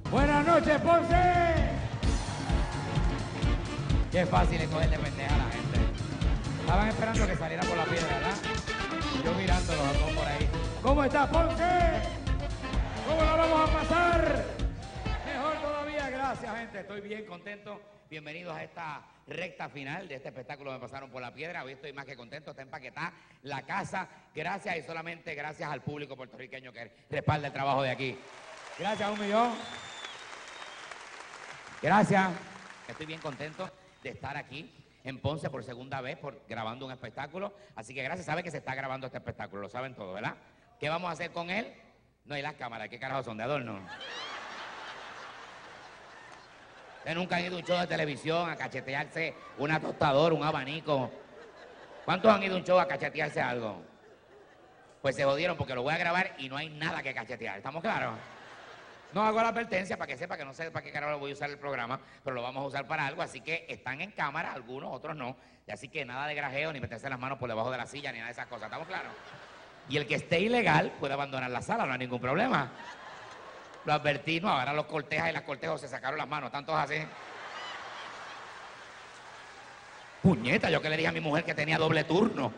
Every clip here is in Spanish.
Buenas noches, Ponce. Qué fácil es coger de pendeja a la gente. Estaban esperando que saliera por la piedra, ¿verdad? Yo mirándolos a todos por ahí. ¿Cómo está, Ponce? ¿Cómo la vamos a pasar? Mejor todavía, gracias, gente. Estoy bien contento. Bienvenidos a esta recta final de este espectáculo Me Pasaron por la Piedra. Hoy estoy más que contento, está empaquetada la casa. Gracias y solamente gracias al público puertorriqueño que respalda el trabajo de aquí. Gracias, 1.000.000. Gracias. Estoy bien contento de estar aquí en Ponce por segunda vez grabando un espectáculo. Así que gracias. Saben que se está grabando este espectáculo, lo saben todos, ¿verdad? ¿Qué vamos a hacer con él? No hay las cámaras, ¿qué carajo son? ¿De adorno? Ustedes nunca han ido a un show de televisión a cachetearse una tostadora, un abanico. ¿Cuántos han ido a un show a cachetearse algo? Pues se jodieron porque lo voy a grabar y no hay nada que cachetear. ¿Estamos claros? No hago la advertencia para que sepa que no sé para qué carajo voy a usar el programa, pero lo vamos a usar para algo. Así que están en cámara, algunos, otros no. Y así que nada de grajeo, ni meterse las manos por debajo de la silla, ni nada de esas cosas. ¿Estamos claros? Y el que esté ilegal puede abandonar la sala, no hay ningún problema. Lo advertí, no, ahora los cortejas y las cortejos se sacaron las manos, tantos así. Puñeta, yo que le dije a mi mujer que tenía doble turno.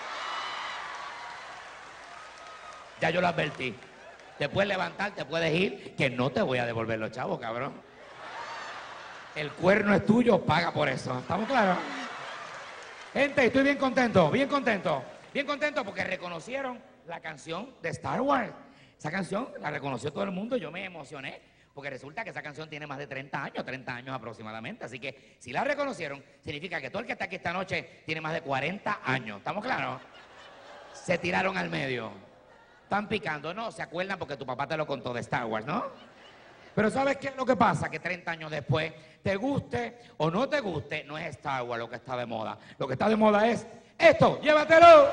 Ya yo lo advertí. Te puedes levantar, te puedes ir, que no te voy a devolver los chavos, cabrón. El cuerno es tuyo, paga por eso. ¿Estamos claros? Gente, estoy bien contento, bien contento. Bien contento porque reconocieron la canción de Star Wars. Esa canción la reconoció todo el mundo, yo me emocioné, porque resulta que esa canción tiene más de 30 años aproximadamente. Así que si la reconocieron, significa que todo el que está aquí esta noche tiene más de 40 años. ¿Estamos claros? Se tiraron al medio. Están picando, ¿no? ¿Se acuerdan? Porque tu papá te lo contó de Star Wars, ¿no? Pero ¿sabes qué es lo que pasa? Que 30 años después, te guste o no te guste, no es Star Wars lo que está de moda. Lo que está de moda es esto, llévatelo.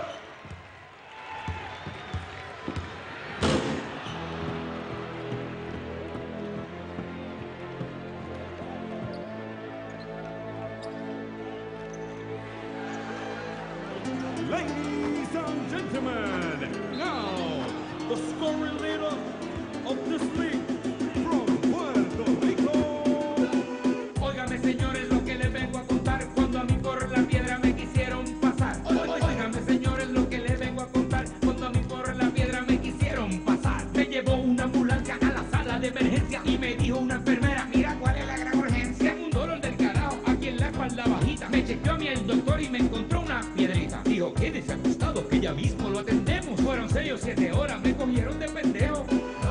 Ladies and gentlemen, now the scoring leader of this league from Puerto Rico. Óigame, señores, lo que les vengo a contar cuando a mí por la piedra me quisieron pasar. Óigame, señores, lo que les vengo a contar cuando a mí por la piedra me quisieron pasar. Me llevó una ambulancia a la sala de emergencia y me dijo una enfermera, mira cuál es la gran urgencia. Un dolor del carajo aquí en la espalda bajita. Me chequeó a mí el doctor y me encontró una piedrita. Dijo, quédese acostado que ya mismo lo atendemos. Fueron 6 o 7 horas, me cogieron de pendejo.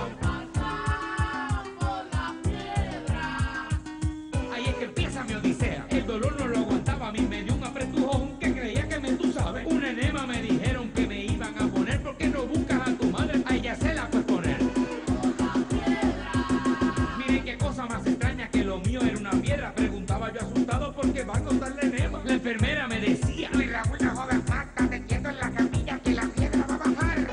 Ahí es que empieza mi odisea. El dolor no lo aguantaba, a mí me dio un apretujón que creía que tú sabes. Un enema me dijeron que me iban a poner. ¿Por qué no buscas a tu madre? A ella se la puedes poner. Miren qué cosa más extraña, que lo mío era una piedra. Preguntaba yo asustado porque va a contar la enema. La enfermera me decía, Luis Raúl, no jodas, Magda, te quieto en la camilla que la piedra va a bajar.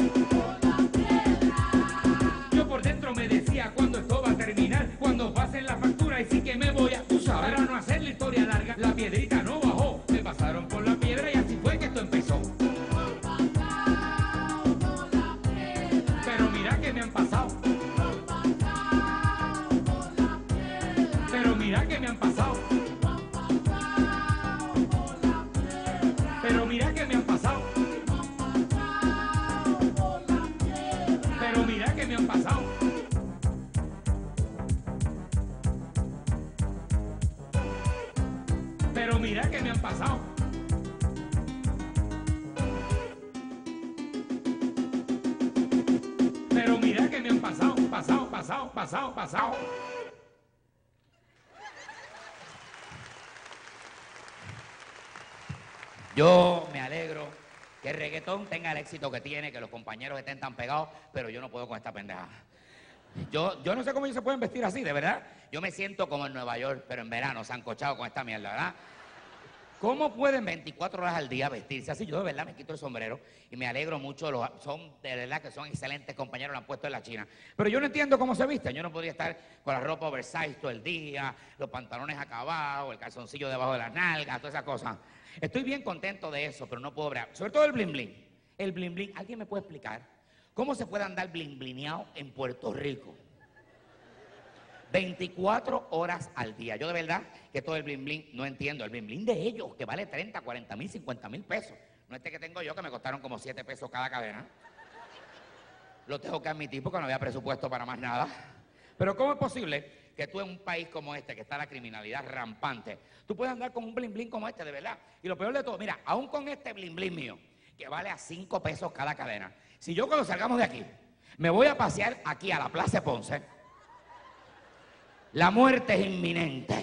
Yo por dentro me decía, ¿cuándo esto va a terminar? Cuando pasen la factura y sí que me voy a usar. Para no hacer la historia larga, la piedrita no bajó. Me pasaron por la piedra y así fue que esto empezó. Pero mira que me han pasado. Pero mira que me han pasado. Pero mira que me han pasado. Pero mira que me han pasado. Pero mira que me han pasado. Pero mira que me han pasado, pasado. Yo me alegro que el reggaetón tenga el éxito que tiene, que los compañeros estén tan pegados, pero yo no puedo con esta pendeja. Yo no sé cómo ellos se pueden vestir así, de verdad. Yo me siento como en Nueva York, pero en verano, sancochado con esta mierda, ¿verdad? ¿Cómo pueden 24 horas al día vestirse así? Yo de verdad me quito el sombrero y me alegro mucho. Son de verdad que son excelentes compañeros, lo han puesto en la China. Pero yo no entiendo cómo se visten. Yo no podría estar con la ropa oversize todo el día, los pantalones acabados, el calzoncillo debajo de las nalgas, todas esas cosas. Estoy bien contento de eso, pero no puedo bregar. Sobre todo el bling bling. El bling bling, ¿alguien me puede explicar cómo se puede andar bling blingeado en Puerto Rico? 24 horas al día. Yo de verdad que todo el bling bling no entiendo. El bling bling de ellos, que vale 30, 40 mil, 50 mil pesos. No este que tengo yo, que me costaron como 7 pesos cada cadena. Lo tengo que admitir porque no había presupuesto para más nada. Pero ¿cómo es posible que tú en un país como este, que está la criminalidad rampante, tú puedes andar con un bling bling como este, de verdad? Y lo peor de todo, mira, aún con este bling bling mío, que vale a 5 pesos cada cadena, si yo cuando salgamos de aquí, me voy a pasear aquí a la Plaza de Ponce, la muerte es inminente.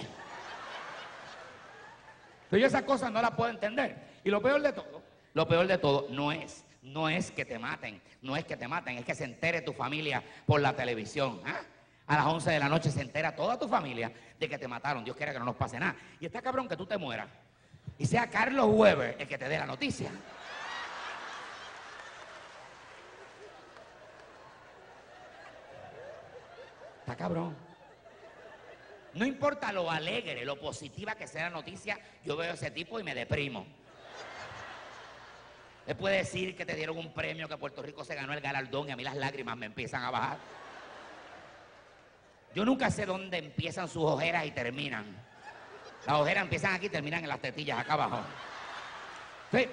Pero yo esas cosas no las puedo entender. Y lo peor de todo, no es que te maten, es que se entere tu familia por la televisión. ¿Ah? A las 11 de la noche se entera toda tu familia de que te mataron. Dios quiera que no nos pase nada. Y está cabrón que tú te mueras y sea Carlos Weber el que te dé la noticia. Está cabrón. No importa lo alegre, lo positiva que sea la noticia, yo veo a ese tipo y me deprimo. Él puede decir que te dieron un premio, que Puerto Rico se ganó el galardón y a mí las lágrimas me empiezan a bajar. Yo nunca sé dónde empiezan sus ojeras y terminan. Las ojeras empiezan aquí y terminan en las tetillas acá abajo. Sí.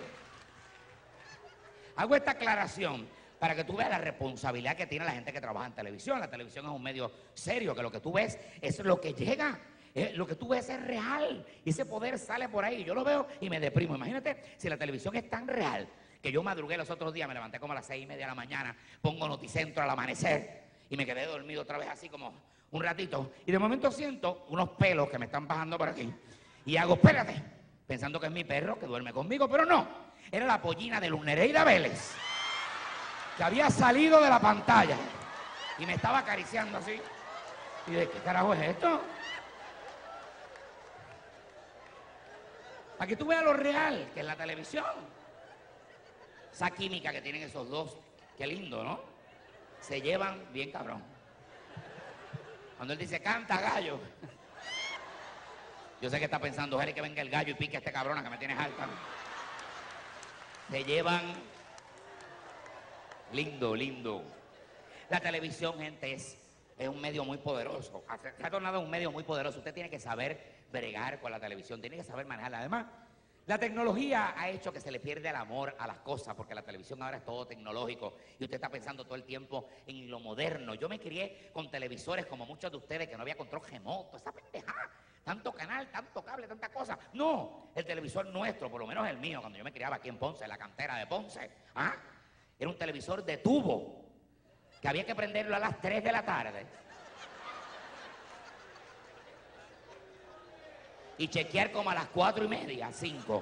Hago esta aclaración para que tú veas la responsabilidad que tiene la gente que trabaja en televisión. La televisión es un medio serio, que lo que tú ves es lo que llega. Lo que tú ves es real y ese poder sale por ahí. Yo lo veo y me deprimo. Imagínate si la televisión es tan real que yo madrugué los otros días, me levanté como a las 6:30 de la mañana, pongo Noticentro al amanecer y me quedé dormido otra vez así como un ratito. Y de momento siento unos pelos que me están bajando por aquí y hago, espérate, pensando que es mi perro que duerme conmigo, pero no, era la pollina de Luz Nereida Vélez, que había salido de la pantalla y me estaba acariciando así. Y de ¿qué carajo es esto? Para que tú veas lo real que es la televisión. Esa química que tienen esos dos, qué lindo, ¿no? Se llevan bien cabrón. Cuando él dice, canta gallo. Yo sé que está pensando, Jerry, que venga el gallo y pique a este cabrón que me tienes alta. Se llevan lindo, lindo. La televisión, gente, es un medio muy poderoso. Se ha tornado un medio muy poderoso. Usted tiene que saber bregar con la televisión, tiene que saber manejarla. Además, la tecnología ha hecho que se le pierda el amor a las cosas, porque la televisión ahora es todo tecnológico y usted está pensando todo el tiempo en lo moderno. Yo me crié con televisores como muchos de ustedes, que no había control remoto, esa pendejada, tanto canal, tanto cable, tanta cosa. No, el televisor nuestro, por lo menos el mío, cuando yo me criaba aquí en Ponce, en la cantera de Ponce, ¿ah? Era un televisor de tubo, que había que prenderlo a las 3 de la tarde. Y chequear como a las 4:30, 5,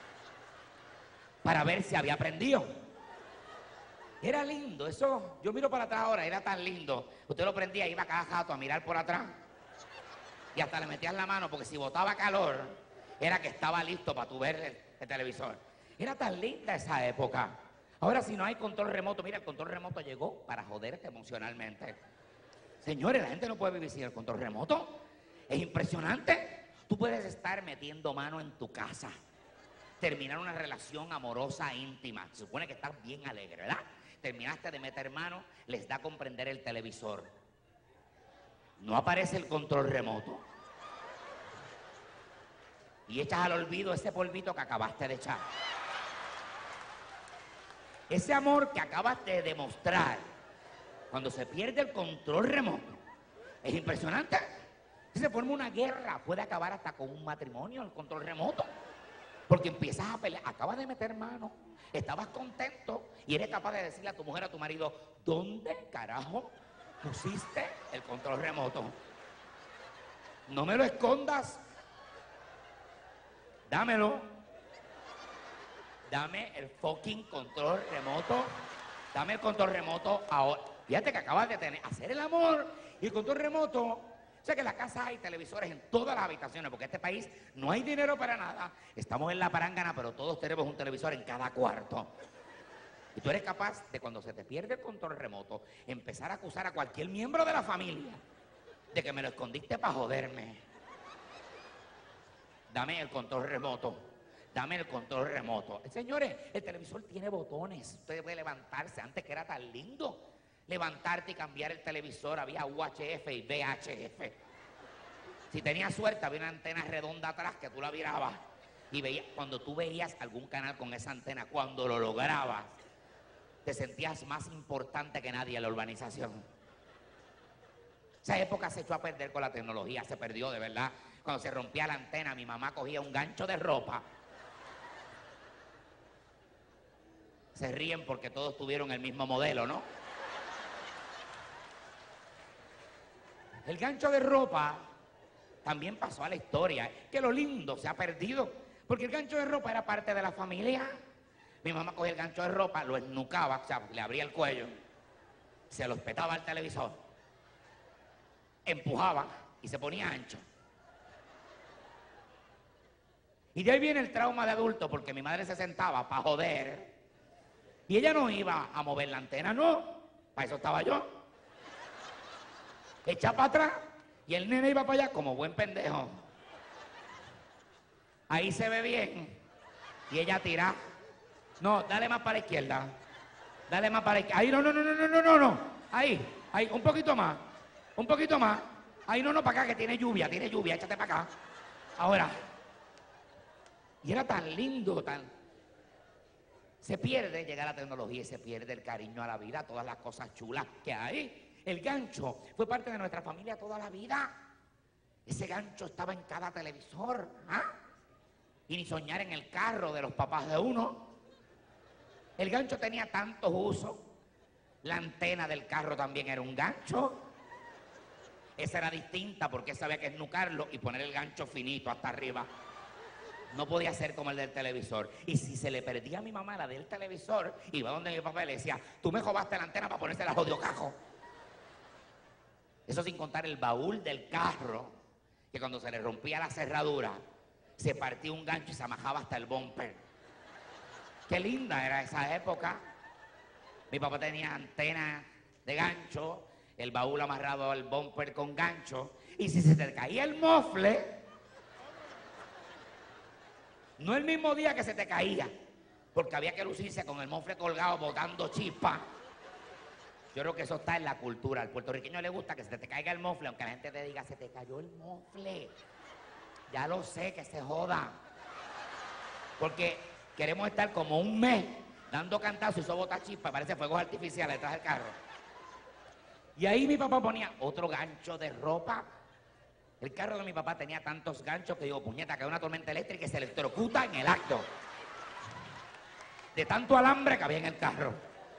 para ver si había prendido. Era lindo, eso, yo miro para atrás ahora, era tan lindo. Usted lo prendía, iba cada jato a mirar por atrás y hasta le metías la mano, porque si botaba calor, era que estaba listo para tú ver el televisor. Era tan linda esa época. Ahora si no hay control remoto, mira, el control remoto llegó para joderte emocionalmente. Señores, la gente no puede vivir sin el control remoto. Es impresionante. Tú puedes estar metiendo mano en tu casa, terminar una relación amorosa íntima. Se supone que estás bien alegre, ¿verdad? Terminaste de meter mano, les da a comprender el televisor. No aparece el control remoto. Y echas al olvido ese polvito que acabaste de echar. Ese amor que acabas de demostrar, cuando se pierde el control remoto, es impresionante. Se forma una guerra, puede acabar hasta con un matrimonio, el control remoto. Porque empiezas a pelear, acabas de meter mano, estabas contento y eres capaz de decirle a tu mujer, a tu marido, ¿dónde carajo pusiste el control remoto? No me lo escondas. Dámelo. Dame el fucking control remoto. Dame el control remoto ahora. Fíjate que acabas de hacer el amor y el control remoto. O sea que en la casa hay televisores en todas las habitaciones, porque en este país no hay dinero para nada. Estamos en la parángana, pero todos tenemos un televisor en cada cuarto. Y tú eres capaz de, cuando se te pierde el control remoto, empezar a acusar a cualquier miembro de la familia de que me lo escondiste para joderme. Dame el control remoto. Dame el control remoto. Señores, el televisor tiene botones. Usted puede levantarse antes, que era tan lindo. levantarte y cambiar el televisor. Había UHF y VHF. Si tenías suerte, había una antena redonda atrás que tú la virabas. Y cuando tú veías algún canal con esa antena, cuando lo lograbas, te sentías más importante que nadie en la urbanización. Esa época se echó a perder con la tecnología, se perdió de verdad. Cuando se rompía la antena, mi mamá cogía un gancho de ropa. Se ríen porque todos tuvieron el mismo modelo, ¿no? El gancho de ropa también pasó a la historia. Que lo lindo se ha perdido, porque el gancho de ropa era parte de la familia. Mi mamá cogía el gancho de ropa, lo esnucaba, o sea, le abría el cuello, se lo espetaba al televisor, empujaba y se ponía ancho. Y de ahí viene el trauma de adulto, porque mi madre se sentaba para joder y ella no iba a mover la antena, no, para eso estaba yo. Echa para atrás y el nene iba para allá como buen pendejo. Ahí se ve bien y ella tira. No, dale más para la izquierda. Dale más para la izquierda. Ahí, no. Ahí, un poquito más. Un poquito más. Ahí, no, para acá, que tiene lluvia, échate para acá. Ahora. Y era tan lindo, Se pierde, llega la tecnología y se pierde el cariño a la vida, todas las cosas chulas que hay. El gancho fue parte de nuestra familia toda la vida. Ese gancho estaba en cada televisor. ¿Ah? Y ni soñar en el carro de los papás de uno. El gancho tenía tantos usos. La antena del carro también era un gancho. Esa era distinta porque esa había que esnucarlo y poner el gancho finito hasta arriba. No podía ser como el del televisor. Y si se le perdía a mi mamá la del televisor, iba donde mi papá y le decía, tú me jobaste la antena para ponerse la jodió cajo. Eso sin contar el baúl del carro, que cuando se le rompía la cerradura, se partía un gancho y se amajaba hasta el bumper. Qué linda era esa época. Mi papá tenía antena de gancho, el baúl amarrado al bumper con gancho, y si se te caía el mofle, no el mismo día que se te caía, porque había que lucirse con el mofle colgado botando chispa. Yo creo que eso está en la cultura. Al puertorriqueño le gusta que se te caiga el mofle, aunque la gente te diga, se te cayó el mofle. Ya lo sé, que se joda. Porque queremos estar como un mes dando cantazos y eso bota chispa, parece fuegos artificiales detrás del carro. Y ahí mi papá ponía otro gancho de ropa. El carro de mi papá tenía tantos ganchos que digo, puñeta, que hay una tormenta eléctrica y se electrocuta en el acto. De tanto alambre que había en el carro.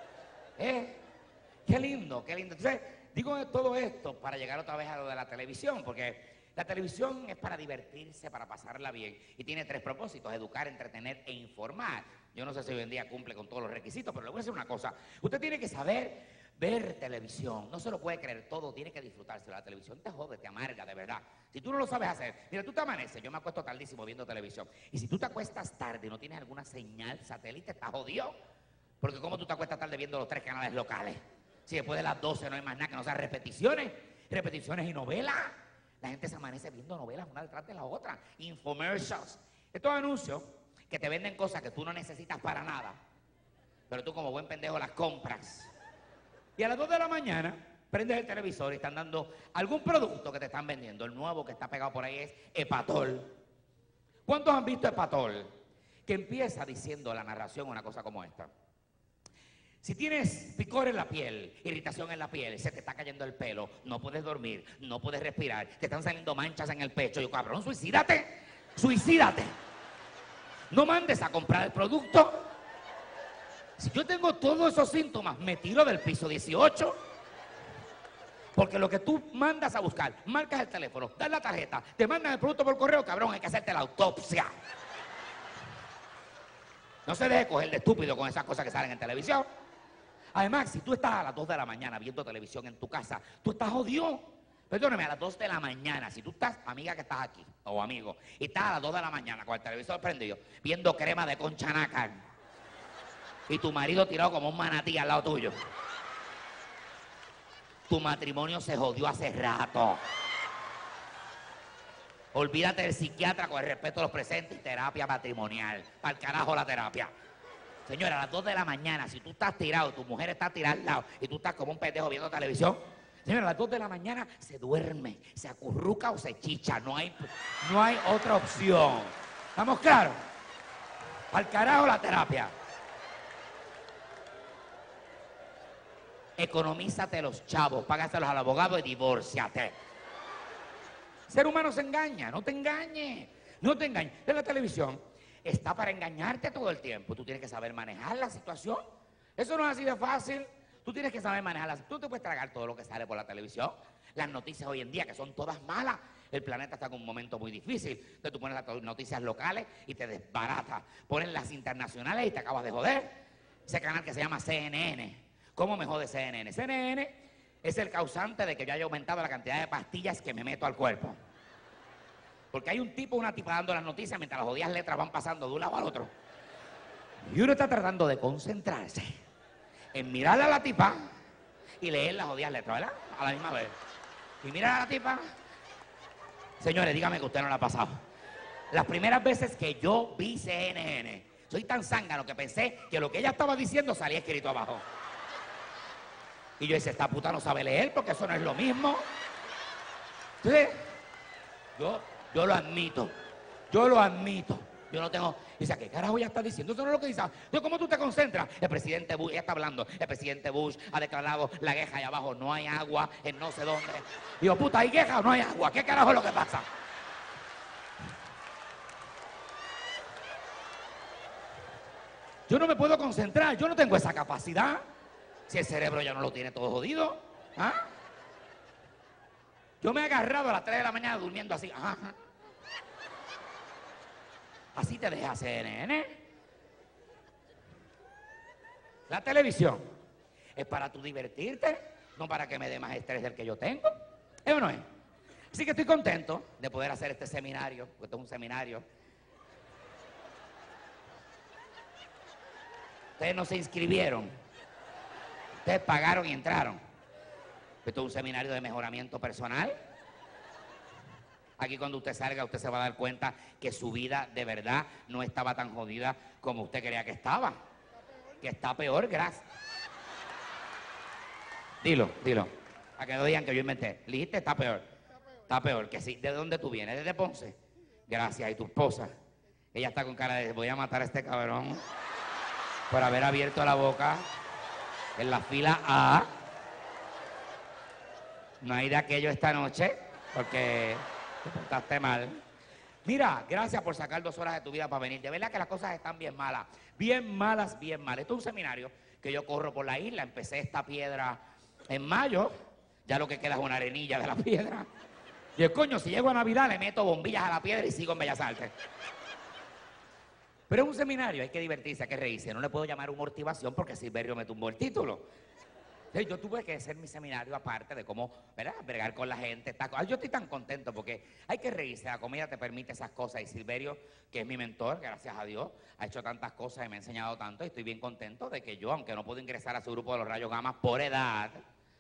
Qué lindo, qué lindo. Entonces, digo todo esto para llegar otra vez a lo de la televisión, porque la televisión es para divertirse, para pasarla bien. Y tiene tres propósitos: educar, entretener e informar. Yo no sé si hoy en día cumple con todos los requisitos, pero le voy a decir una cosa. Usted tiene que saber ver televisión. No se lo puede creer todo, tiene que disfrutárselo. La televisión te jode, te amarga, de verdad. Si tú no lo sabes hacer, mira, tú te amaneces, yo me acuesto tardísimo viendo televisión. Y si tú te acuestas tarde y no tienes alguna señal satélite, estás jodido. Porque ¿cómo tú te acuestas tarde viendo los 3 canales locales? Si después de las 12 no hay más nada que no sean repeticiones y novelas. La gente se amanece viendo novelas una detrás de la otra. Infomercials. Estos anuncios que te venden cosas que tú no necesitas para nada, pero tú como buen pendejo las compras. Y a las 2 de la mañana prendes el televisor y están dando algún producto que te están vendiendo. El nuevo que está pegado por ahí es Epatol. ¿Cuántos han visto Epatol? Que empieza diciendo la narración una cosa como esta. Si tienes picor en la piel, irritación en la piel, se te está cayendo el pelo, no puedes dormir, no puedes respirar, te están saliendo manchas en el pecho, yo, cabrón, suicídate, suicídate. No mandes a comprar el producto. Si yo tengo todos esos síntomas, me tiro del piso 18. Porque lo que tú mandas a buscar, marcas el teléfono, das la tarjeta, te mandan el producto por correo, cabrón, hay que hacerte la autopsia. No se deje coger de estúpido con esas cosas que salen en televisión. Además, si tú estás a las 2 de la mañana viendo televisión en tu casa, tú estás jodido. Perdóname, a las 2 de la mañana, si tú estás, amiga que estás aquí, o amigo, y estás a las 2 de la mañana con el televisor prendido, viendo crema de concha nácar, y tu marido tirado como un manatí al lado tuyo, tu matrimonio se jodió hace rato. Olvídate del psiquiatra con el respeto a los presentes y terapia matrimonial. Para el carajo la terapia. Señora, a las 2 de la mañana, si tú estás tirado, tu mujer está tirada al lado y tú estás como un pendejo viendo televisión, señora, a las 2 de la mañana se duerme, se acurruca o se chicha. No hay otra opción. ¿Estamos claros? Al carajo la terapia. Economízate los chavos, págaselos al abogado y divórciate. El ser humano se engaña, no te engañes. No te engañes. En la televisión está para engañarte todo el tiempo. Tú tienes que saber manejar la situación. Eso no es así de fácil. Tú tienes que saber manejar la situación. Tú te puedes tragar todo lo que sale por la televisión. Las noticias hoy en día, que son todas malas. El planeta está en un momento muy difícil. Entonces tú pones las noticias locales y te desbaratas. Pones las internacionales y te acabas de joder. Ese canal que se llama CNN. ¿Cómo me jode CNN? CNN es el causante de que yo haya aumentado la cantidad de pastillas que me meto al cuerpo. Porque hay un tipo, una tipa dando las noticias mientras las jodidas letras van pasando de un lado al otro. Y uno está tratando de concentrarse en mirar a la tipa y leer las jodidas letras, ¿verdad? A la misma vez. Y mirar a la tipa. Señores, dígame que usted no la ha pasado. Las primeras veces que yo vi CNN, soy tan zángano que pensé que lo que ella estaba diciendo salía escrito abajo. Y yo decía, esta puta no sabe leer porque eso no es lo mismo. Entonces, yo lo admito. Yo no tengo... Dice, ¿qué carajo ya está diciendo? Eso no es lo que dice. Entonces, ¿cómo tú te concentras? El presidente Bush, ella está hablando, el presidente Bush ha declarado la queja ahí abajo, no hay agua en no sé dónde. Digo, puta, ¿hay queja o no hay agua? ¿Qué carajo es lo que pasa? Yo no me puedo concentrar, yo no tengo esa capacidad. Si el cerebro ya no lo tiene todo jodido. ¿Ah? Yo me he agarrado a las 3 de la mañana durmiendo así. Ajá. Así te deja CNN. La televisión es para tú divertirte, no para que me dé más estrés del que yo tengo. ¿Es o no es? Así que estoy contento de poder hacer este seminario, porque esto es un seminario. Ustedes no se inscribieron. Ustedes pagaron y entraron. Esto es un seminario de mejoramiento personal. Aquí cuando usted salga, usted se va a dar cuenta que su vida de verdad no estaba tan jodida como usted creía que estaba. Que está peor, gracias. Dilo. A que no digan que yo inventé. Le dijiste, está peor. Está peor, que sí. ¿De dónde tú vienes? ¿Desde Ponce? Gracias. ¿Y tu esposa? Ella está con cara de, voy a matar a este cabrón por haber abierto la boca en la fila A. No hay de aquello esta noche, porque te portaste mal. Mira, gracias por sacar 2 horas de tu vida para venir. De verdad que las cosas están bien malas. Bien malas, bien malas. Esto es un seminario que yo corro por la isla. Empecé esta piedra en mayo. Ya lo que queda es una arenilla de la piedra. Y el coño, si llego a Navidad, le meto bombillas a la piedra y sigo en Bellas Artes. Pero es un seminario, hay que divertirse, hay que reírse. No le puedo llamar humortivación porque Silverio me tumbó el título. Entonces, yo tuve que hacer mi seminario aparte de cómo, ¿verdad?, bregar con la gente. Yo estoy tan contento porque hay que reírse. La comida te permite esas cosas. Y Silverio, que es mi mentor, gracias a Dios, ha hecho tantas cosas y me ha enseñado tanto. Y estoy bien contento de que yo, aunque no puedo ingresar a su grupo de los rayos gamma por edad,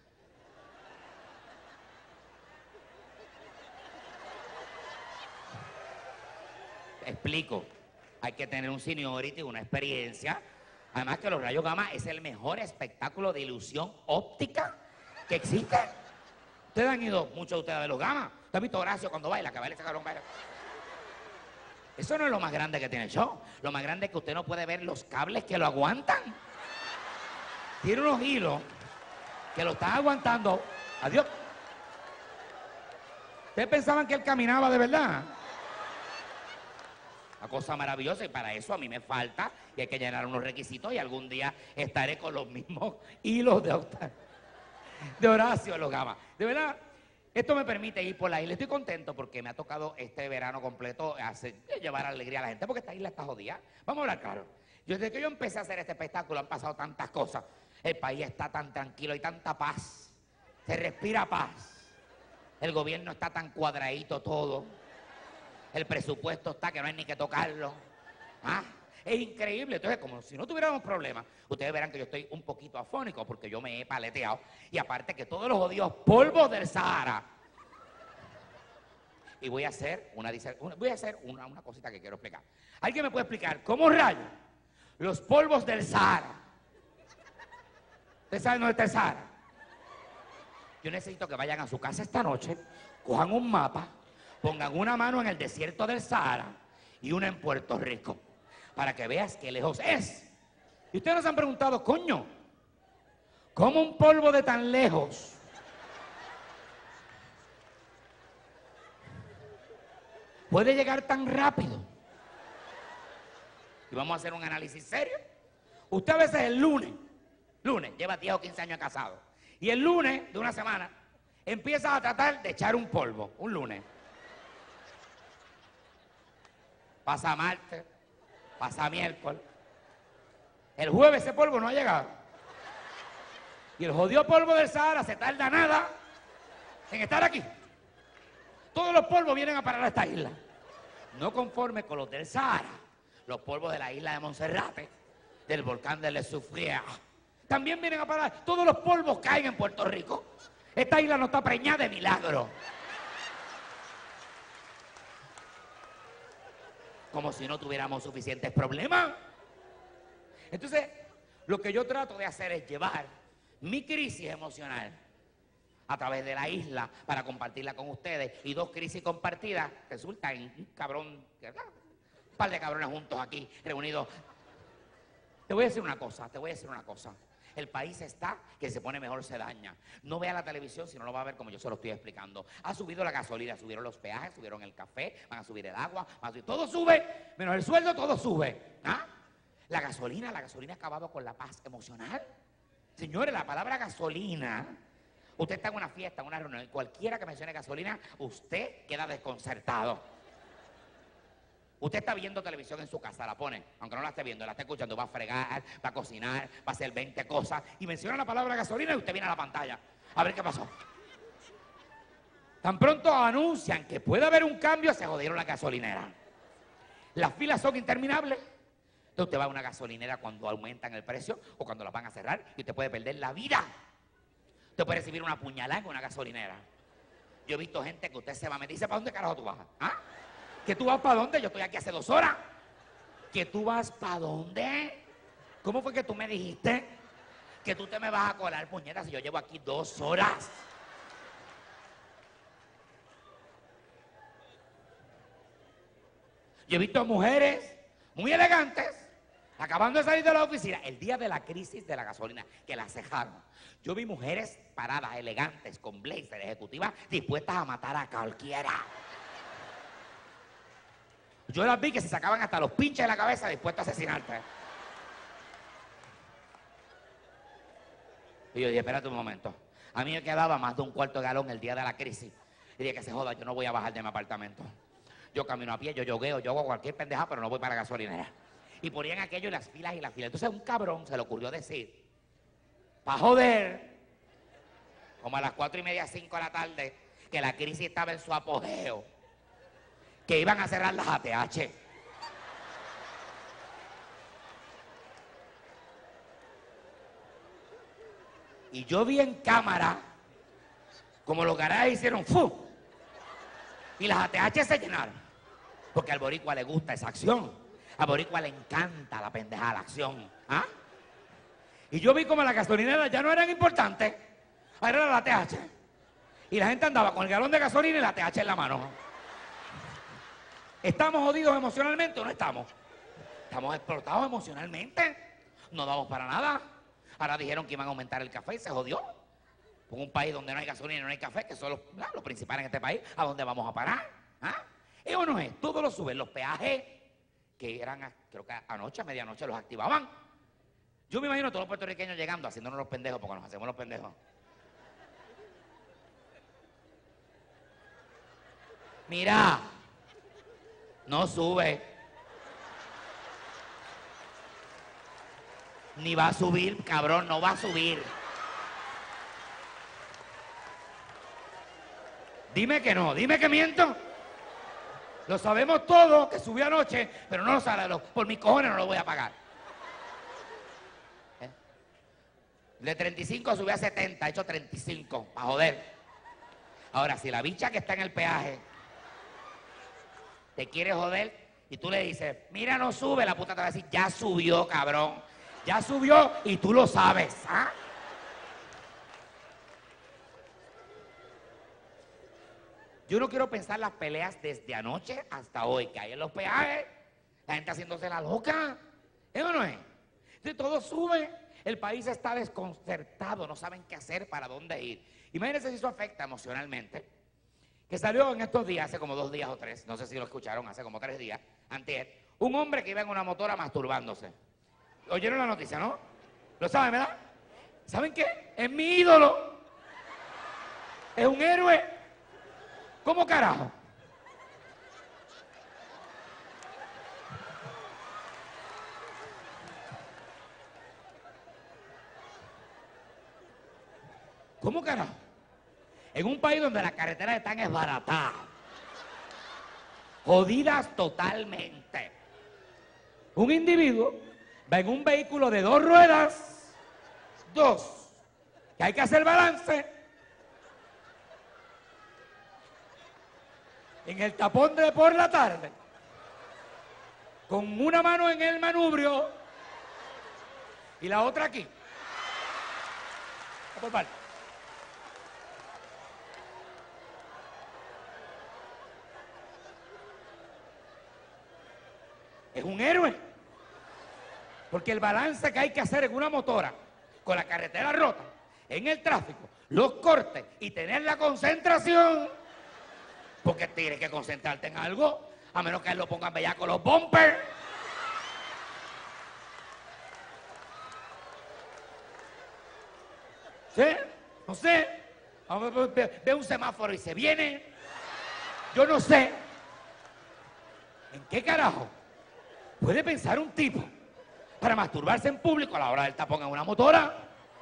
explico. Hay que tener un seniority, una experiencia. Además que los rayos gamma es el mejor espectáculo de ilusión óptica que existe. Ustedes han ido, muchos de ustedes, a ver los gamma. ¿Usted ha visto a Horacio cuando baila? Que baila ese cabrón, baila. Eso no es lo más grande que tiene el show. Lo más grande es que usted no puede ver los cables que lo aguantan. Tiene unos hilos que lo están aguantando. Adiós. ¿Ustedes pensaban que él caminaba de verdad? Una cosa maravillosa, y para eso a mí me falta y hay que llenar unos requisitos y algún día estaré con los mismos hilos de Horacio los gamma. De verdad, esto me permite ir por la isla. Estoy contento porque me ha tocado este verano completo llevar alegría a la gente, porque esta isla está jodida. Vamos a hablar claro. Desde que yo empecé a hacer este espectáculo han pasado tantas cosas. El país está tan tranquilo, hay tanta paz. Se respira paz. El gobierno está tan cuadradito todo. El presupuesto está que no hay ni que tocarlo. ¿Ah? Es increíble. Entonces, como si no tuviéramos problemas, ustedes verán que yo estoy un poquito afónico porque yo me he paleteado. Y aparte que todos los jodidos polvos del Sahara. Y voy a hacer una cosita que quiero explicar. ¿Alguien me puede explicar cómo rayos los polvos del Sahara. ¿Ustedes saben dónde está el Sahara? Yo necesito que vayan a su casa esta noche, cojan un mapa, pongan una mano en el desierto del Sahara y una en Puerto Rico, para que veas qué lejos es. Y ustedes nos han preguntado, coño, ¿cómo un polvo de tan lejos puede llegar tan rápido? Y vamos a hacer un análisis serio. Usted a veces el lunes, lleva 10 o 15 años casado, y el lunes de una semana empieza a tratar de echar un polvo, un lunes. Pasa martes, pasa miércoles. El jueves ese polvo no ha llegado. Y el jodido polvo del Sahara se tarda nada en estar aquí. Todos los polvos vienen a parar a esta isla. No conforme con los del Sahara, los polvos de la isla de Monserrate, del volcán de Le Soufrière, también vienen a parar. Todos los polvos caen en Puerto Rico. Esta isla no está preñada de milagro. Como si no tuviéramos suficientes problemas. Entonces, lo que yo trato de hacer es llevar mi crisis emocional a través de la isla para compartirla con ustedes. Y 2 crisis compartidas resultan en un cabrón, un par de cabrones juntos aquí, reunidos. Te voy a decir una cosa. El país está que se pone mejor, se daña. No vea la televisión si no lo va a ver como yo se lo estoy explicando. Ha subido la gasolina, subieron los peajes, subieron el café, van a subir el agua, van a subir, todo sube, menos el sueldo, todo sube. ¿Ah? La gasolina ha acabado con la paz emocional. Señores, la palabra gasolina, usted está en una fiesta, en una reunión, cualquiera que mencione gasolina, usted queda desconcertado. Usted está viendo televisión en su casa, la pone, aunque no la esté viendo, la está escuchando, va a fregar, va a cocinar, va a hacer 20 cosas, y menciona la palabra gasolina y usted viene a la pantalla a ver qué pasó. Tan pronto anuncian que puede haber un cambio, se jodieron las gasolineras. Las filas son interminables. Entonces usted va a una gasolinera cuando aumentan el precio o cuando la van a cerrar y usted puede perder la vida. Usted puede recibir una puñalada en una gasolinera. Yo he visto gente que usted se va a meter y dice, ¿para dónde carajo tú vas? ¿Ah? ¿Que tú vas para dónde? Yo estoy aquí hace 2 horas. ¿Que tú vas para dónde? ¿Cómo fue que tú me dijiste que tú te me vas a colar, puñetas, si yo llevo aquí 2 horas? Yo he visto mujeres muy elegantes acabando de salir de la oficina el día de la crisis de la gasolina, que la cejaron. Yo vi mujeres paradas, elegantes, con blazer, ejecutivas, dispuestas a matar a cualquiera. Yo las vi que se sacaban hasta los pinches de la cabeza dispuestos a asesinarte. Y yo dije, espérate un momento. A mí me quedaba más de 1/4 de galón el día de la crisis. Y dije, que se joda, yo no voy a bajar de mi apartamento. Yo camino a pie, yo jogueo, yo hago cualquier pendeja, pero no voy para la gasolinera. Y ponían aquello en las filas y las filas. Entonces un cabrón se le ocurrió decir, para joder, como a las 4:30, 5 de la tarde, que la crisis estaba en su apogeo, que iban a cerrar las ATH. Y yo vi en cámara como los garajes hicieron ¡fu! Y las ATH se llenaron. Porque al boricua le gusta esa acción. Al boricua le encanta la pendeja la acción. ¿Ah? Y yo vi como las gasolineras ya no eran importantes. Ahora era la ATH. Y la gente andaba con el galón de gasolina y la ATH en la mano. ¿Estamos jodidos emocionalmente o no estamos? Estamos explotados emocionalmente. No damos para nada. Ahora dijeron que iban a aumentar el café y se jodió. Por un país donde no hay gasolina y no hay café, que son los principales en este país, ¿a dónde vamos a parar? ¿Ah? ¿Eso no es? Todos lo suben. Los peajes, que eran, creo que anoche, a medianoche, los activaban. Yo me imagino a todos los puertorriqueños llegando, haciéndonos los pendejos, porque nos hacemos los pendejos. Mira, no sube. Ni va a subir, cabrón, no va a subir. Dime que no, dime que miento. Lo sabemos todos que subió anoche, pero no lo sabe, por mis cojones no lo voy a pagar. De 35 subió a 70, ha hecho 35, para joder. Ahora, si la bicha que está en el peaje te quiere joder, y tú le dices, mira, no sube, la puta te va a decir, ya subió, cabrón. Ya subió y tú lo sabes, ¿ah? Yo no quiero pensar las peleas desde anoche hasta hoy, que hay en los peajes, la gente haciéndose la loca. ¿Es o no es? Entonces todo sube, el país está desconcertado, no saben qué hacer, para dónde ir. Imagínense si eso afecta emocionalmente. Que salió en estos días, hace como 2 días o 3, no sé si lo escucharon, hace como 3 días, antier, un hombre que iba en una motora masturbándose. ¿Oyeron la noticia, no? ¿Lo saben, verdad? ¿Saben qué? Es mi ídolo. Es un héroe. ¿Cómo carajo? ¿Cómo carajo? En un país donde las carreteras están esbaratadas, jodidas totalmente, un individuo va en un vehículo de 2 ruedas, que hay que hacer balance, en el tapón de por la tarde, con una mano en el manubrio y la otra aquí. Por parte. Es un héroe, porque el balance que hay que hacer en una motora con la carretera rota, en el tráfico, los cortes y tener la concentración, porque tienes que concentrarte en algo, a menos que él lo pongan bellaco con los bumpers. ¿Sí? No sé. Ve un semáforo y se viene. Yo no sé. ¿En qué carajo puede pensar un tipo para masturbarse en público a la hora del tapón en una motora?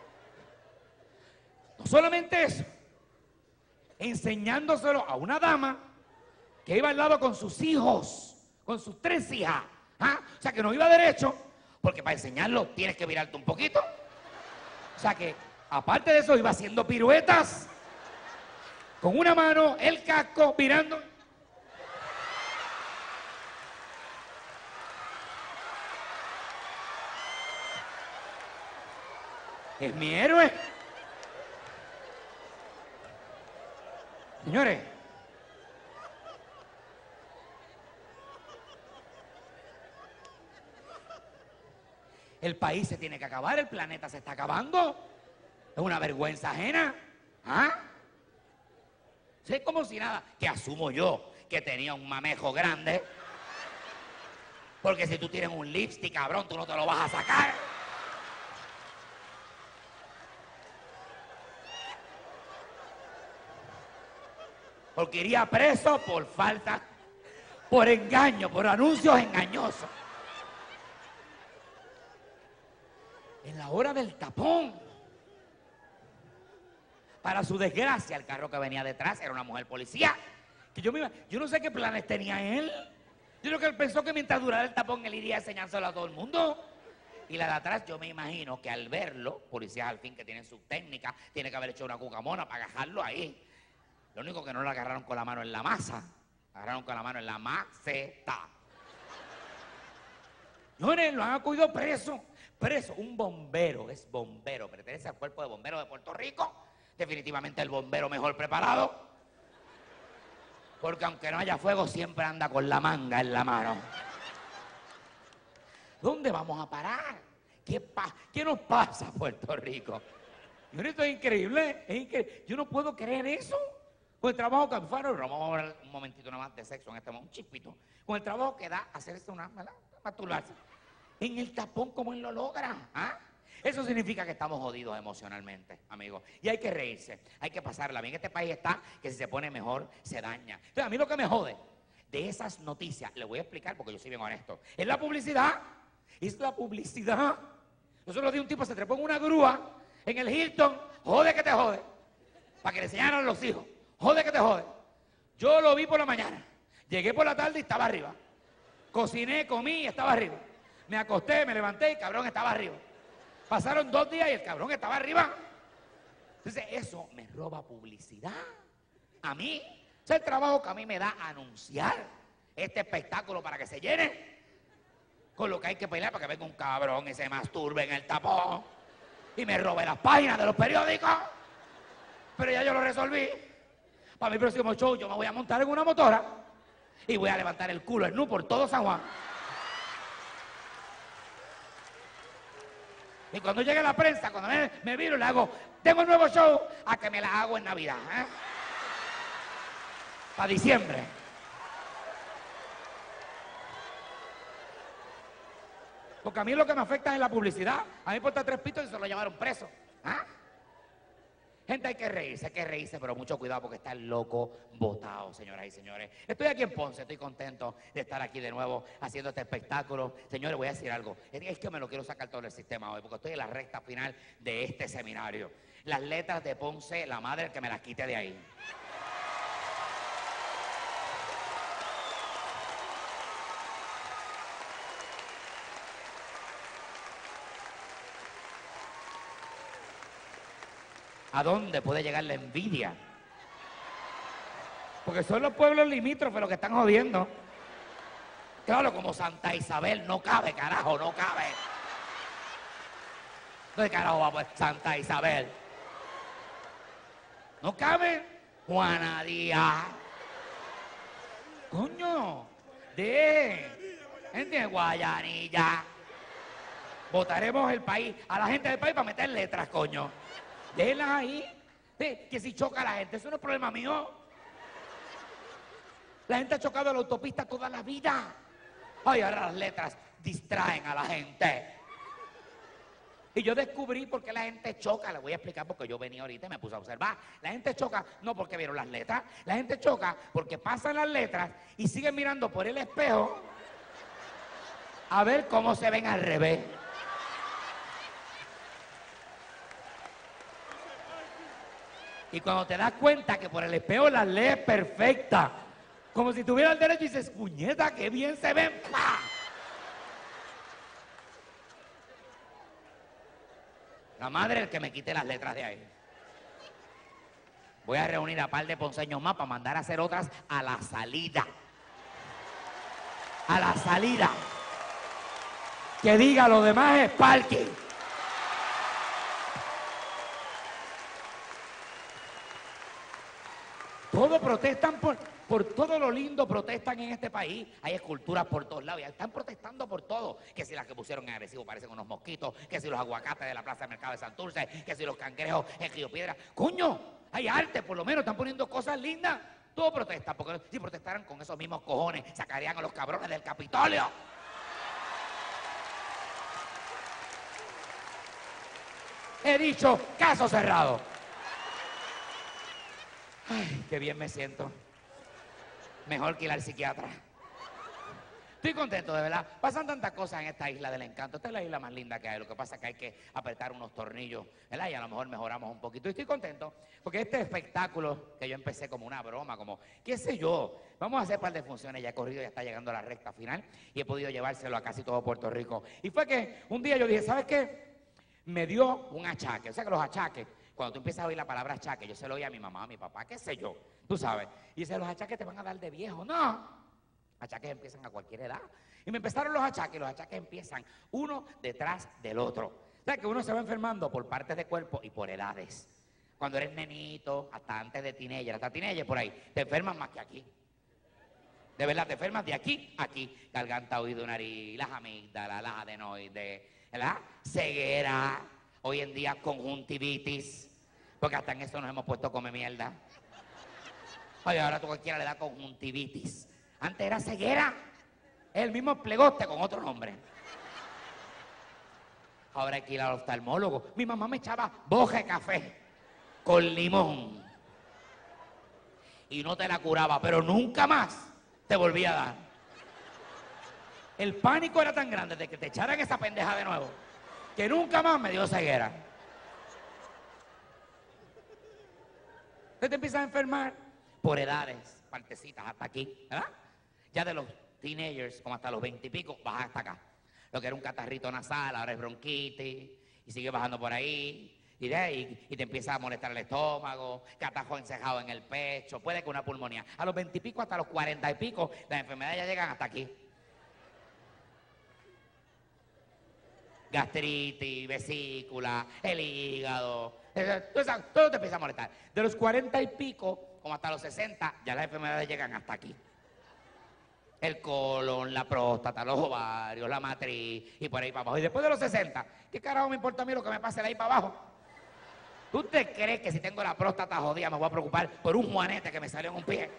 No solamente eso, enseñándoselo a una dama que iba al lado con sus hijos, con sus 3 hijas. ¿Ah? O sea que no iba derecho, porque para enseñarlo tienes que virarte un poquito. O sea que, aparte de eso, iba haciendo piruetas, con una mano, el casco, virando. Es mi héroe. Señores, el país se tiene que acabar, el planeta se está acabando. Es una vergüenza ajena. ¿Ah? Es como si nada, que asumo yo que tenía un mamejo grande. Porque si tú tienes un lipstick, cabrón, tú no te lo vas a sacar. Porque iría preso por falta, por engaño, por anuncios engañosos. En la hora del tapón, para su desgracia, el carro que venía detrás era una mujer policía. Que yo no sé qué planes tenía él. Yo creo que él pensó que mientras durara el tapón él iría enseñándolo a todo el mundo. Y la de atrás, yo me imagino que al verlo, policías al fin que tienen su técnica, tiene que haber hecho una cucamona para agarrarlo ahí. Lo único que no lo agarraron con la mano en la masa, agarraron con la mano en la maceta. Señores, lo han acudido preso. Preso, un bombero, es bombero, pertenece al cuerpo de bomberos de Puerto Rico. Definitivamente el bombero mejor preparado. Porque aunque no haya fuego, siempre anda con la manga en la mano. ¿Dónde vamos a parar? ¿Qué nos pasa, Puerto Rico? Esto es increíble, es increíble. Yo no puedo creer eso. Con el trabajo que vamos a hablar un momentito nada más de sexo en este momento, un chispito. Con el trabajo que da hacerse una, ¿verdad? Masturbarse. En el tapón, ¿cómo él lo logra? ¿Ah? Eso significa que estamos jodidos emocionalmente, amigos. Y hay que reírse, hay que pasarla bien. Este país está que si se pone mejor, se daña. Entonces, a mí lo que me jode de esas noticias, le voy a explicar porque yo soy bien honesto, es la publicidad. Es la publicidad. Nosotros de un tipo se trepó en una grúa en el Hilton, jode que te jode, para que le enseñaran a los hijos. Jode que te jode. Yo lo vi por la mañana, llegué por la tarde y estaba arriba. Cociné, comí y estaba arriba. Me acosté, me levanté y el cabrón estaba arriba. Pasaron 2 días y el cabrón estaba arriba. Entonces eso me roba publicidad. A mí, es el trabajo que a mí me da anunciar este espectáculo para que se llene. Con lo que hay que pelear para que venga un cabrón y se masturbe en el tapón y me robe las páginas de los periódicos. Pero ya yo lo resolví. Para mi próximo show yo me voy a montar en una motora y voy a levantar el culo nu por todo San Juan. Y cuando llegue la prensa, cuando me viro y le hago, tengo un nuevo show, a que me la hago en Navidad, ¿eh? Para diciembre. Porque a mí lo que me afecta es la publicidad. A mí por estar 3 pitos y se lo llevaron preso. ¿Ah? Gente, hay que reírse, pero mucho cuidado porque está el loco botado, señoras y señores. Estoy aquí en Ponce, estoy contento de estar aquí de nuevo haciendo este espectáculo. Señores, voy a decir algo. Es que me lo quiero sacar todo el sistema hoy porque estoy en la recta final de este seminario. Las letras de Ponce, la madre que me las quite de ahí. ¿A dónde puede llegar la envidia? Porque son los pueblos limítrofes los que están jodiendo. Claro, como Santa Isabel no cabe, carajo, no cabe. ¿Dónde carajo va pues Santa Isabel? No cabe Juana Díaz. Coño, gente de Guayanilla. Votaremos el país, a la gente del país para meter letras, coño. Déjenlas ahí. Que si choca a la gente, eso no es problema mío. La gente ha chocado en la autopista toda la vida. Ay, ahora las letras distraen a la gente. Y yo descubrí por qué la gente choca. Les voy a explicar porque yo venía ahorita y me puse a observar. La gente choca no porque vieron las letras. La gente choca porque pasan las letras y siguen mirando por el espejo a ver cómo se ven al revés. Y cuando te das cuenta que por el espejo las lees perfecta, como si tuviera el derecho y dices, puñeta, qué bien se ven. ¡Pah! La madre el que me quite las letras de ahí. Voy a reunir a par de ponceños más para mandar a hacer otras a la salida. A la salida. Que diga lo demás es parking. Todos protestan por todo lo lindo, protestan en este país. Hay esculturas por todos lados y están protestando por todo. Que si las que pusieron en Arecibo parecen unos mosquitos, que si los aguacates de la Plaza de Mercado de Santurce, que si los cangrejos en Río Piedra. ¡Coño! Hay arte, por lo menos, están poniendo cosas lindas. Todos protestan, porque si protestaran con esos mismos cojones, sacarían a los cabrones del Capitolio. He dicho, caso cerrado. Ay, qué bien me siento. Mejor que ir al psiquiatra. Estoy contento, de verdad. Pasan tantas cosas en esta isla del encanto. Esta es la isla más linda que hay. Lo que pasa es que hay que apretar unos tornillos, ¿verdad? Y a lo mejor mejoramos un poquito. Y estoy contento porque este espectáculo que yo empecé como una broma, como, qué sé yo, vamos a hacer un par de funciones. Ya he corrido, ya está llegando a la recta final y he podido llevárselo a casi todo Puerto Rico. Y fue que un día yo dije, ¿sabes qué? Me dio un achaque. O sea que los achaques, cuando tú empiezas a oír la palabra achaque, yo se lo oí a mi mamá, a mi papá, qué sé yo, tú sabes. Y dice, los achaques te van a dar de viejo. No, achaques empiezan a cualquier edad. Y me empezaron los achaques empiezan uno detrás del otro. O sea que uno se va enfermando por partes de cuerpo y por edades. Cuando eres nenito, hasta antes de teenager, hasta teenager por ahí, te enfermas más que aquí. De verdad, te enfermas de aquí a aquí. Garganta, oído, nariz, las amígdalas, las adenoides, ¿verdad? Ceguera, hoy en día conjuntivitis. Porque hasta en eso nos hemos puesto a comer mierda. Oye, ahora a cualquiera le da conjuntivitis. Antes era ceguera. Es el mismo plegoste con otro nombre. Ahora hay que ir al oftalmólogo. Mi mamá me echaba boja de café con limón. Y no te la curaba, pero nunca más te volvía a dar. El pánico era tan grande de que te echaran esa pendeja de nuevo, que nunca más me dio ceguera. Usted te empieza a enfermar por edades, partecitas hasta aquí, ¿verdad? Ya de los teenagers, como hasta los 20 y pico, baja hasta acá. Lo que era un catarrito nasal, ahora es bronquitis, y sigue bajando por ahí. Y te empieza a molestar el estómago, catajo encejado en el pecho, puede que una pulmonía. A los 20 y pico hasta los 40 y pico, las enfermedades ya llegan hasta aquí. Gastritis, vesícula, el hígado, todo te empieza a molestar. De los 40 y pico, como hasta los 60, ya las enfermedades llegan hasta aquí. El colon, la próstata, los ovarios, la matriz y por ahí para abajo. Y después de los 60, ¿qué carajo me importa a mí lo que me pase de ahí para abajo? ¿Tú te crees que si tengo la próstata jodida me voy a preocupar por un juanete que me salió en un pie?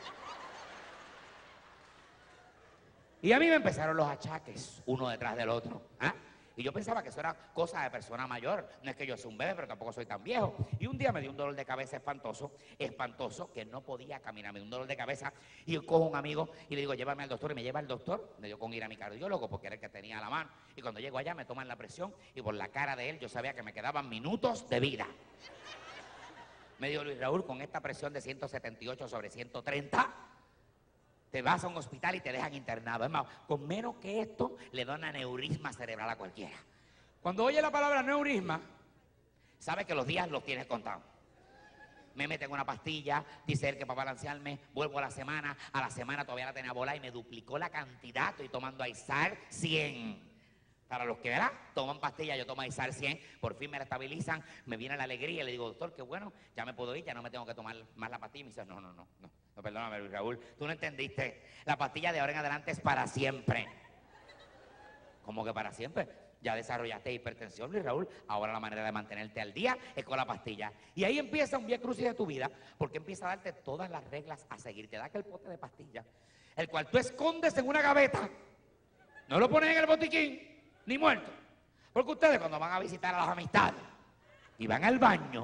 Y a mí me empezaron los achaques, uno detrás del otro. ¿Ah? Y yo pensaba que eso era cosa de persona mayor. No es que yo sea un bebé, pero tampoco soy tan viejo. Y un día me dio un dolor de cabeza espantoso, que no podía caminar. Me dio un dolor de cabeza y yo cojo a un amigo y le digo, llévame al doctor. Y me lleva al doctor, me dio con ir a mi cardiólogo porque era el que tenía a la mano. Y cuando llego allá me toman la presión y por la cara de él yo sabía que me quedaban minutos de vida. Me dijo, Luis Raúl, con esta presión de 178/130... te vas a un hospital y te dejan internado. Es más, con menos que esto, le da un aneurisma cerebral a cualquiera. Cuando oye la palabra aneurisma, sabe que los días los tienes contados. Me meten una pastilla, dice él que para balancearme, vuelvo a la semana todavía la tenía bola y me duplicó la cantidad. Estoy tomando Aisar 100. Para los que, ¿verdad?, toman pastillas, yo tomo Aisar 100, por fin me la estabilizan, me viene la alegría y le digo, doctor, qué bueno, ya me puedo ir, ya no me tengo que tomar más la pastilla. Y me dice, no, perdóname, Luis Raúl, tú no entendiste, la pastilla de ahora en adelante es para siempre. ¿Cómo que para siempre? Ya desarrollaste hipertensión, Luis Raúl, ahora la manera de mantenerte al día es con la pastilla. Y ahí empieza un viacrucis de tu vida, porque empieza a darte todas las reglas a seguir. Te da aquel pote de pastillas, el cual tú escondes en una gaveta, no lo pones en el botiquín, ni muerto. Porque ustedes cuando van a visitar a las amistades y van al baño,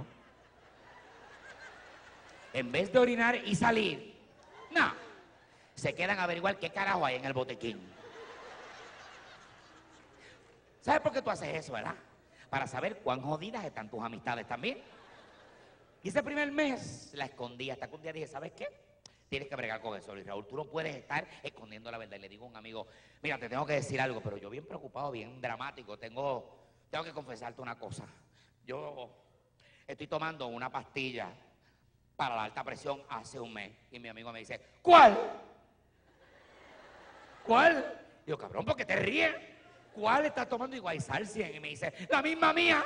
en vez de orinar y salir, no, se quedan a averiguar qué carajo hay en el botiquín. ¿Sabes por qué tú haces eso, verdad? Para saber cuán jodidas están tus amistades también. Y ese primer mes la escondí hasta que un día dije, ¿sabes qué? Tienes que bregar con eso, Luis Raúl. Tú no puedes estar escondiendo la verdad. Y le digo a un amigo, mira, te tengo que decir algo, pero yo bien preocupado, bien dramático, tengo que confesarte una cosa. Yo estoy tomando una pastilla para la alta presión hace un mes. Y mi amigo me dice, ¿cuál? ¿Cuál? Digo, cabrón, ¿por qué te ríes? ¿Cuál estás tomando? Digo, Aisar 100. Y me dice, la misma mía.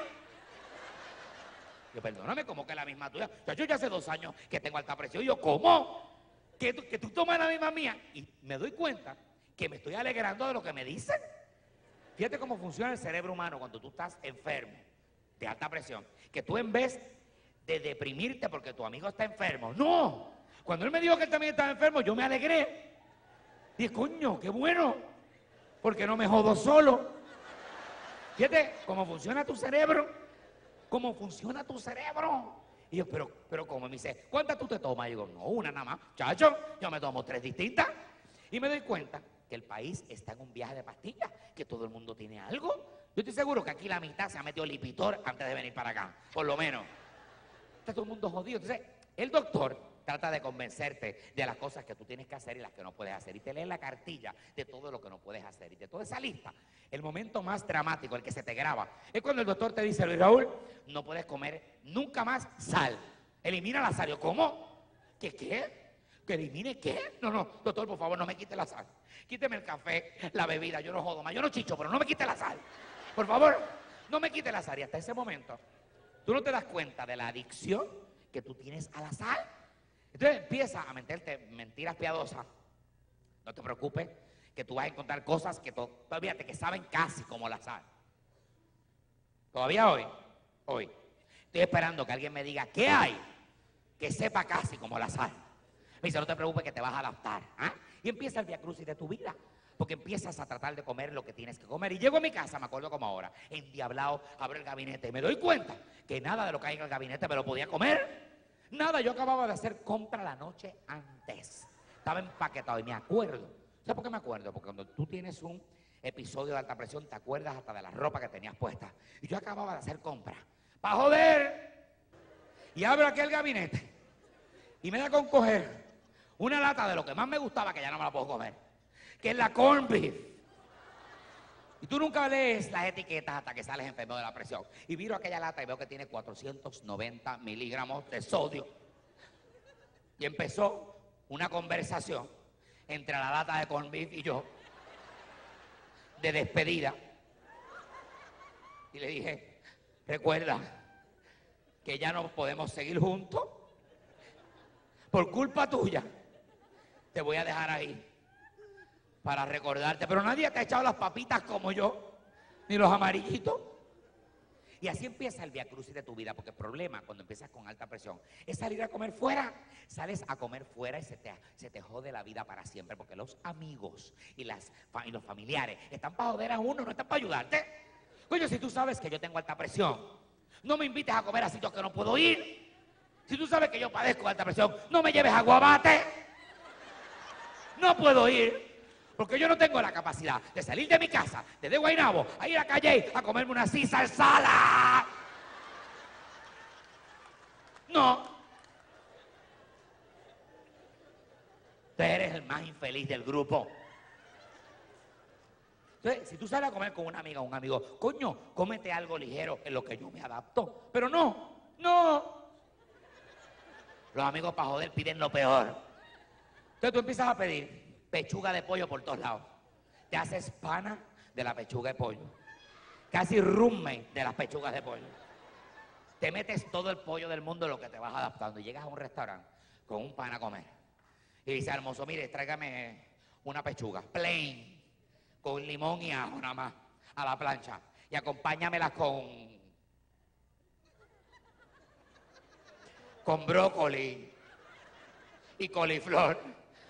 Yo, perdóname, ¿cómo que la misma tuya? Yo ya hace 2 años que tengo alta presión. Y yo, ¿cómo? Que tú tomas la misma mía. Y me doy cuenta que me estoy alegrando de lo que me dicen. Fíjate cómo funciona el cerebro humano cuando tú estás enfermo de alta presión. Que tú en vez de deprimirte porque tu amigo está enfermo, no. Cuando él me dijo que él también estaba enfermo, yo me alegré. Dije, coño, qué bueno, porque no me jodo solo. Fíjate cómo funciona tu cerebro. ¿Cómo funciona tu cerebro? Y yo, pero ¿cómo? Me dice, ¿cuántas tú te tomas? Y digo, no, una nada más. Chacho, yo me tomo 3 distintas. Y me doy cuenta que el país está en un viaje de pastillas, que todo el mundo tiene algo. Yo estoy seguro que aquí la mitad se ha metido Lipitor antes de venir para acá, por lo menos. Está todo el mundo jodido. Entonces, el doctor trata de convencerte de las cosas que tú tienes que hacer y las que no puedes hacer. Y te lee la cartilla de todo lo que no puedes hacer. Y de toda esa lista, el momento más dramático, el que se te graba, es cuando el doctor te dice, Luis Raúl, no puedes comer nunca más sal. Elimina la sal. Yo, ¿cómo? ¿Qué? ¿Que elimine qué? No, doctor, por favor, no me quite la sal. Quíteme el café, la bebida, yo no jodo más. Yo no chicho, pero no me quite la sal. Por favor, no me quite la sal. Y hasta ese momento, tú no te das cuenta de la adicción que tú tienes a la sal. Entonces empieza a meterte mentiras piadosas. No te preocupes, que tú vas a encontrar cosas que todavía que saben casi como la sal. Todavía hoy. Estoy esperando que alguien me diga, ¿qué hay? Que sepa casi como la sal. Me dice, no te preocupes que te vas a adaptar. ¿Ah? Y empieza el viacrucis de tu vida. Porque empiezas a tratar de comer lo que tienes que comer. Y llego a mi casa, me acuerdo como ahora, endiablado, abro el gabinete y me doy cuenta que nada de lo que hay en el gabinete me lo podía comer. Nada, yo acababa de hacer compra la noche antes. Estaba empaquetado y me acuerdo. ¿Sabes por qué me acuerdo? Porque cuando tú tienes un episodio de alta presión, te acuerdas hasta de la ropa que tenías puesta. Y yo acababa de hacer compra. ¡Pa' joder! Y abro aquel gabinete y me da con coger una lata de lo que más me gustaba, que ya no me la puedo comer, que es la corned beef. Y tú nunca lees las etiquetas hasta que sales enfermo de la presión. Y miro aquella lata y veo que tiene 490 miligramos de sodio. Y empezó una conversación entre la lata de corned beef y yo, de despedida. Y le dije, recuerda que ya no podemos seguir juntos. Por culpa tuya, te voy a dejar ahí para recordarte. Pero nadie te ha echado las papitas como yo, ni los amarillitos. Y así empieza el viacrucis de tu vida, porque el problema cuando empiezas con alta presión es salir a comer fuera. Sales a comer fuera y se te jode la vida para siempre, porque los amigos y los familiares están para joder a uno, no están para ayudarte. Coño, si tú sabes que yo tengo alta presión, no me invites a comer a sitios que no puedo ir. Si tú sabes que yo padezco de alta presión, no me lleves a Guabate. No puedo ir. Porque yo no tengo la capacidad de salir de mi casa, desde Guaynabo, a ir a Calle a comerme una Caesar salad. No. Tú eres el más infeliz del grupo. Entonces, si tú sales a comer con una amiga o un amigo, coño, cómete algo ligero en lo que yo me adapto. Pero no. Los amigos para joder piden lo peor. Entonces tú empiezas a pedir pechuga de pollo por todos lados. Te haces pana de la pechuga de pollo. Casi roommate de las pechugas de pollo. Te metes todo el pollo del mundo en lo que te vas adaptando. Y llegas a un restaurante con un pan a comer. Y dice al mozo, mire, tráigame una pechuga plain, con limón y ajo nada más, a la plancha. Y acompáñamela con brócoli y coliflor.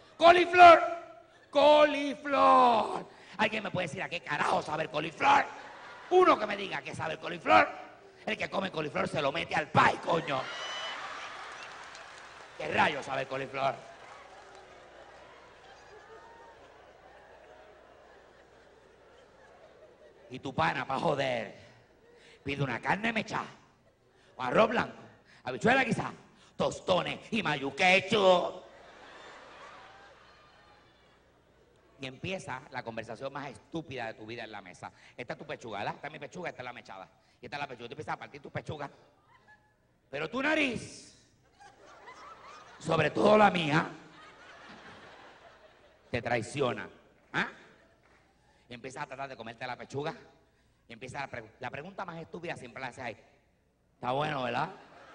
¡Coliflor! ¿Alguien me puede decir a qué carajo sabe el coliflor? Uno que me diga qué sabe el coliflor. El que come coliflor se lo mete al pay, coño. ¿Qué rayos sabe el coliflor? Y tu pana, para joder, pide una carne mechada, o arroz blanco, habichuela quizá, tostones y mayo ketchup. Y empieza la conversación más estúpida de tu vida en la mesa. Esta es tu pechuga, ¿verdad? Esta es mi pechuga, esta es la mechada. Y esta es la pechuga. Tú empiezas a partir tu pechuga. Pero tu nariz, sobre todo la mía, te traiciona. ¿Ah? Y empiezas a tratar de comerte la pechuga. Y empieza la pregunta más estúpida siempre la haces ahí. Está bueno, ¿verdad?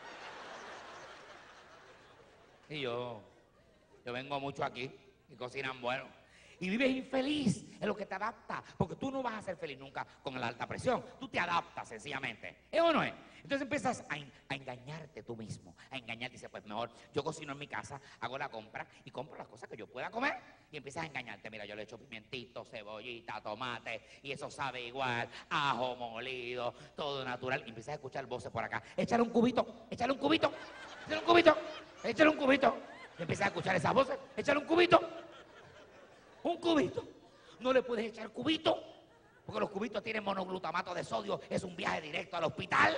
Y yo vengo mucho aquí y cocinan bueno. Y vives infeliz en lo que te adapta, porque tú no vas a ser feliz nunca con la alta presión. Tú te adaptas sencillamente. ¿Es o no es? Entonces empiezas a engañarte tú mismo, a engañarte. Y dices, pues mejor, yo cocino en mi casa, hago la compra y compro las cosas que yo pueda comer. Y empiezas a engañarte. Mira, yo le echo pimientito, cebollita, tomate, y eso sabe igual, ajo molido, todo natural. Y empiezas a escuchar voces por acá. Échale un cubito, échale un cubito, échale un cubito, échale un cubito. Y empiezas a escuchar esas voces, échale un cubito. Un cubito. No le puedes echar cubito, porque los cubitos tienen monoglutamato de sodio. Es un viaje directo al hospital.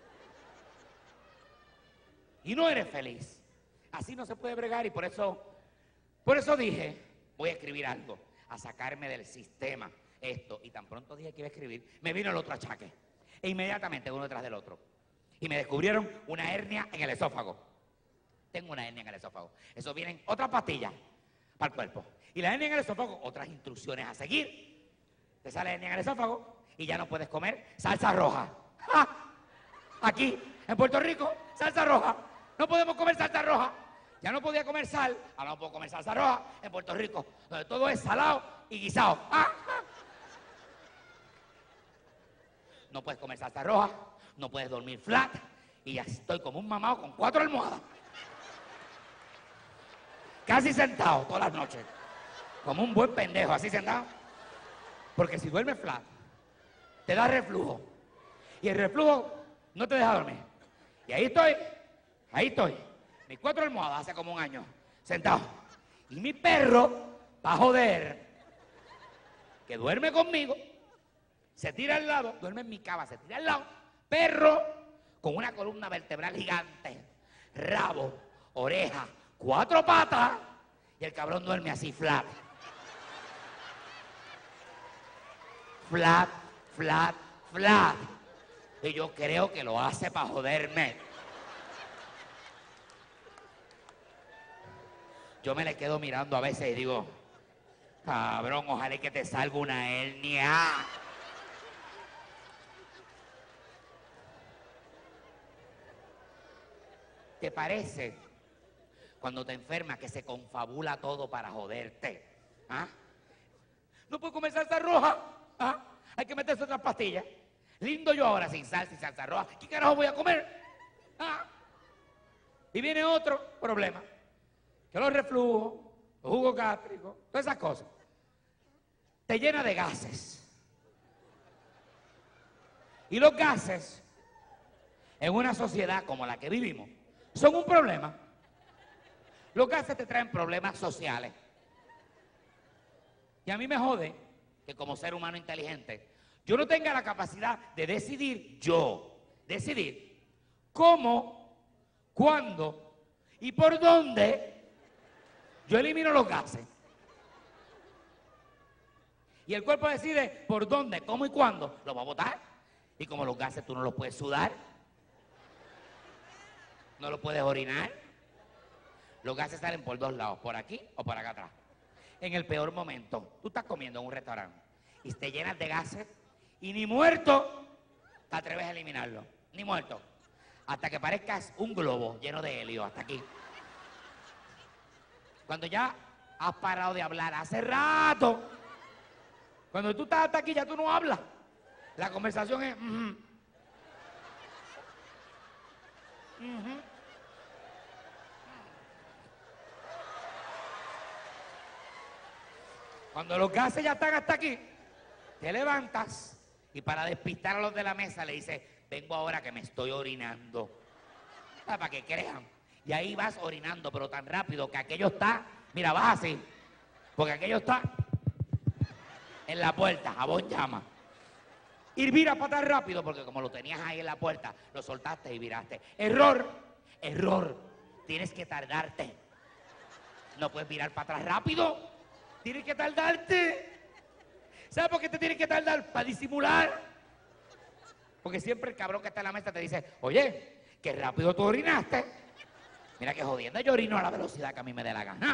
Y no eres feliz. Así no se puede bregar. Y por eso dije, voy a escribir algo, a sacarme del sistema esto. Y tan pronto dije que iba a escribir, me vino el otro achaque. E inmediatamente uno detrás del otro. Y me descubrieron una hernia en el esófago. Tengo una hernia en el esófago. Eso vienen otras pastillas para el cuerpo. Y la hernia en el esófago, otras instrucciones a seguir. Te sale hernia en el esófago y ya no puedes comer salsa roja. ¡Ja! Aquí, en Puerto Rico, salsa roja. No podemos comer salsa roja. Ya no podía comer sal, ahora no puedo comer salsa roja en Puerto Rico, donde todo es salado y guisado. ¡Ah! No puedes comer salsa roja, no puedes dormir flat y ya estoy como un mamado con 4 almohadas. Casi sentado todas las noches. Como un buen pendejo, así sentado. Porque si duermes flat, te da reflujo. Y el reflujo no te deja dormir. Y ahí estoy. Mis 4 almohadas hace como un año, sentado. Y mi perro, para joder, que duerme conmigo, se tira al lado, duerme en mi cama, se tira al lado. Perro, con una columna vertebral gigante, rabo, oreja, 4 patas, y el cabrón duerme así flat. flat, flat, flat. Y yo creo que lo hace para joderme. Yo me le quedo mirando a veces y digo, cabrón, ojalá que te salga una hernia. ¿Te parece cuando te enfermas que se confabula todo para joderte? ¿Ah? No puedo comer salsa roja. ¿Ah? Hay que meterse otras pastillas. Lindo yo ahora sin salsa y salsa roja. ¿Qué carajo voy a comer? ¿Ah? Y viene otro problema. Que los reflujos, los jugos gástricos, todas esas cosas. Te llena de gases. Y los gases, en una sociedad como la que vivimos, son un problema. Los gases te traen problemas sociales. Y a mí me jode que como ser humano inteligente, yo no tenga la capacidad de decidir cómo, cuándo y por dónde yo elimino los gases. Y el cuerpo decide por dónde, cómo y cuándo lo va a botar. Y como los gases tú no los puedes sudar, no los puedes orinar. Los gases salen por dos lados, por aquí o por acá atrás. En el peor momento, tú estás comiendo en un restaurante y te llenas de gases y ni muerto te atreves a eliminarlo. Ni muerto. Hasta que parezcas un globo lleno de helio, hasta aquí. Cuando ya has parado de hablar hace rato, cuando tú estás hasta aquí ya tú no hablas. La conversación es... Cuando los gases ya están hasta aquí, te levantas y para despistar a los de la mesa le dices, vengo ahora que me estoy orinando. Para que crean. Y ahí vas orinando, pero tan rápido que aquello está, mira, vas así, porque aquello está en la puerta, jabón llama. Y vira para tan rápido, porque como lo tenías ahí en la puerta, lo soltaste y viraste. Error, error, tienes que tardarte. No puedes virar para atrás rápido. Tienes que tardarte. ¿Sabes por qué te tienes que tardar? Para disimular. Porque siempre el cabrón que está en la mesa te dice, oye, qué rápido tú orinaste. Mira que jodienda, yo orino a la velocidad que a mí me dé la gana.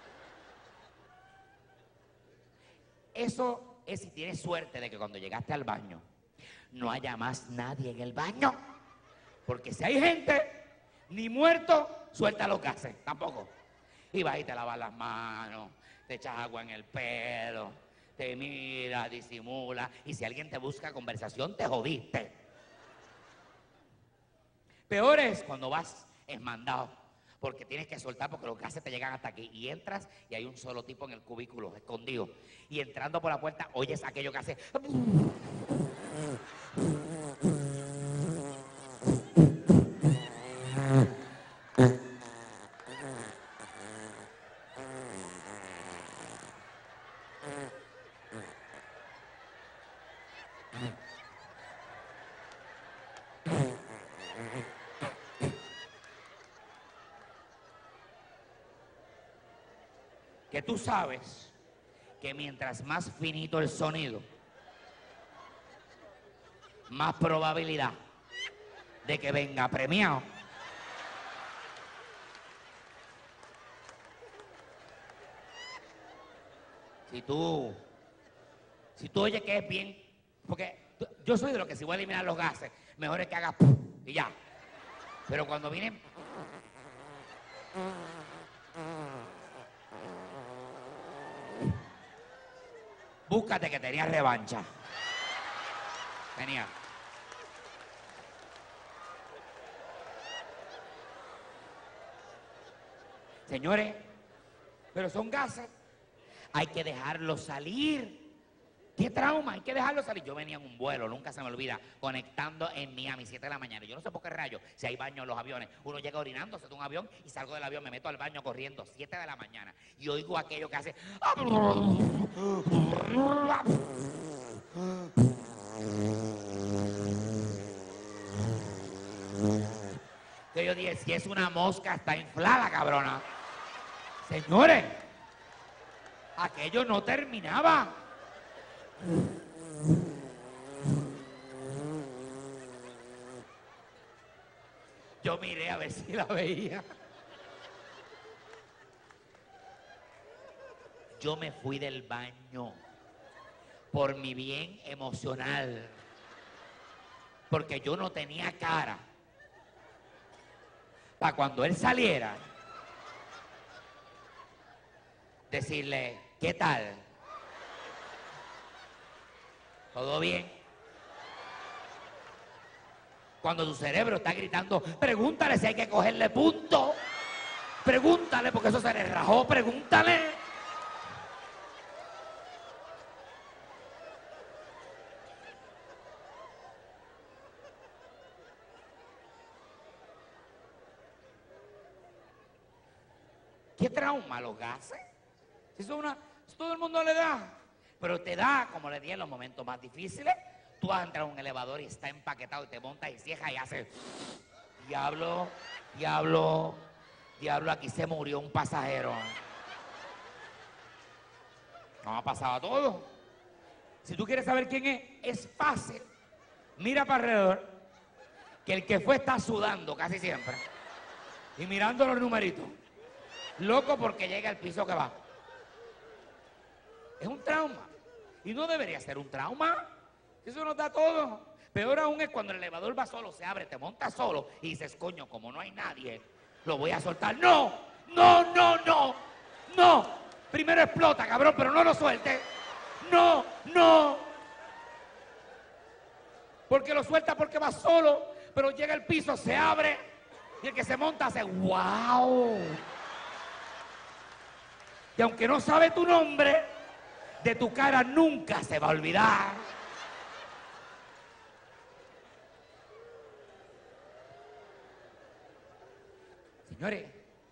Eso es si tienes suerte de que cuando llegaste al baño no haya más nadie en el baño. Porque si hay gente, ni muerto, suelta los gases, tampoco. Y vas y te lavas las manos, te echas agua en el pelo, te mira, disimula, y si alguien te busca conversación, te jodiste. Peor es cuando vas esmandado, porque tienes que soltar porque los gases te llegan hasta aquí, y entras y hay un solo tipo en el cubículo, escondido, y entrando por la puerta oyes aquello que hace... que tú sabes que mientras más finito el sonido, más probabilidad de que venga premiado. Si tú oyes que es bien, porque yo soy de los que si voy a eliminar los gases, mejor es que haga y ya. Pero cuando vienen... Búscate que tenía revancha. Tenía. Señores, pero son gases. Hay que dejarlos salir. ¡Qué trauma! Hay que dejarlos salir. Yo venía en un vuelo, nunca se me olvida, conectando en Miami, 7 de la mañana. Yo no sé por qué rayos, si hay baño en los aviones. Uno llega orinando, se da un avión y salgo del avión, me meto al baño corriendo, 7 de la mañana. Y oigo aquello que hace... Que yo dije, si es una mosca, está inflada, cabrona. Señores, aquello no terminaba. Yo miré a ver si la veía. Yo me fui del baño por mi bien emocional, porque yo no tenía cara para cuando él saliera decirle, ¿qué tal? ¿Todo bien? Cuando tu cerebro está gritando, pregúntale si hay que cogerle punto. Pregúntale porque eso se le rajó, pregúntale. ¿Qué trauma los gases? Eso todo el mundo le da. Pero te da, como le di en los momentos más difíciles. Tú vas a entrar a un elevador y está empaquetado y te montas y cierras y haces... Diablo, diablo, diablo, aquí se murió un pasajero. No ha pasado a todo. Si tú quieres saber quién es fácil. Mira para alrededor, que el que fue está sudando casi siempre. Y mirando los numeritos. Loco porque llega al piso que va. Es un trauma. Y no debería ser un trauma. Eso nos da todo. Peor aún es cuando el elevador va solo, se abre, te montas solo y dices, coño, como no hay nadie, lo voy a soltar. ¡No! ¡No, no, no! ¡No! Primero explota, cabrón, pero no lo sueltes. ¡No, no! Porque lo suelta porque va solo, pero llega al piso, se abre y el que se monta hace ¡wow! Y aunque no sabe tu nombre, de tu cara nunca se va a olvidar. Señores,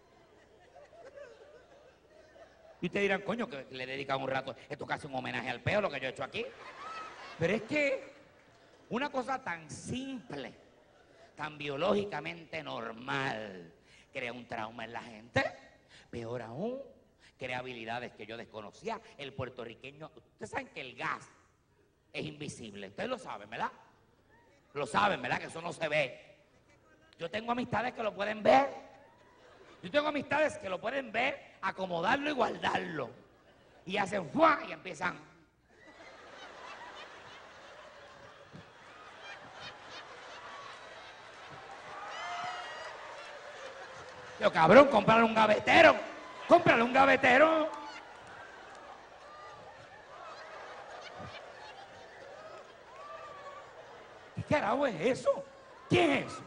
y ustedes dirán, coño, que le dedican un rato, esto casi un homenaje al peo, lo que yo he hecho aquí. Pero es que una cosa tan simple, tan biológicamente normal, crea un trauma en la gente. Peor aún, crea habilidades que yo desconocía. El puertorriqueño, ustedes saben que el gas es invisible, ustedes lo saben, ¿verdad? Lo saben, ¿verdad? Que eso no se ve. Yo tengo amistades que lo pueden ver. Yo tengo amistades que lo pueden ver, acomodarlo y guardarlo. Y hacen ¡fua! Y empiezan. Yo, cabrón, cómprale un gavetero. Cómprale un gavetero. ¿Qué carajo es eso? ¿Quién es eso?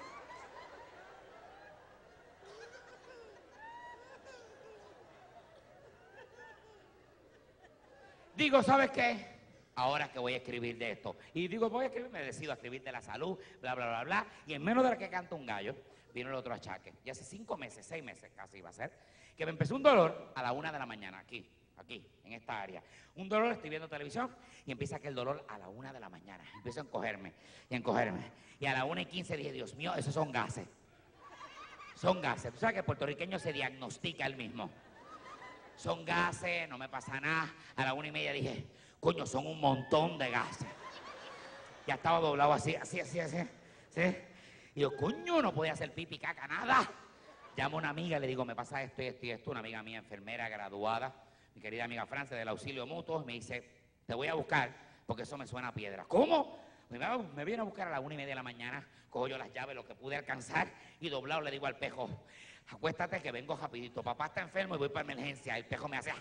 Digo, ¿sabes qué? Ahora que voy a escribir de esto. Y digo, voy a escribir, me decido a escribir de la salud, bla, bla, bla, bla. Y en menos de la que canta un gallo, vino el otro achaque. Y hace 5 meses, 6 meses casi iba a ser, que me empezó un dolor a la 1 de la mañana, aquí, en esta área. Un dolor, estoy viendo televisión y empieza aquel dolor a la 1 de la mañana. Empiezo a encogerme y encogerme. Y a la 1:15 dije, Dios mío, esos son gases. Son gases. Tú sabes que el puertorriqueño se diagnostica él mismo. Son gases, no me pasa nada. A la 1:30 dije, coño, son un montón de gases. Ya estaba doblado así. ¿Sí? Y yo, coño, no podía hacer pipi, caca, nada. Llamo a una amiga, le digo, me pasa esto y esto y esto. Una amiga mía, enfermera, graduada, mi querida amiga Francia, del auxilio mutuo, me dice, te voy a buscar porque eso me suena a piedra. ¿Cómo? Me viene a buscar a la 1:30 de la mañana, cojo yo las llaves, lo que pude alcanzar, y doblado le digo al pejo, acuéstate que vengo rapidito, papá está enfermo y voy para emergencia. El pejo me hace...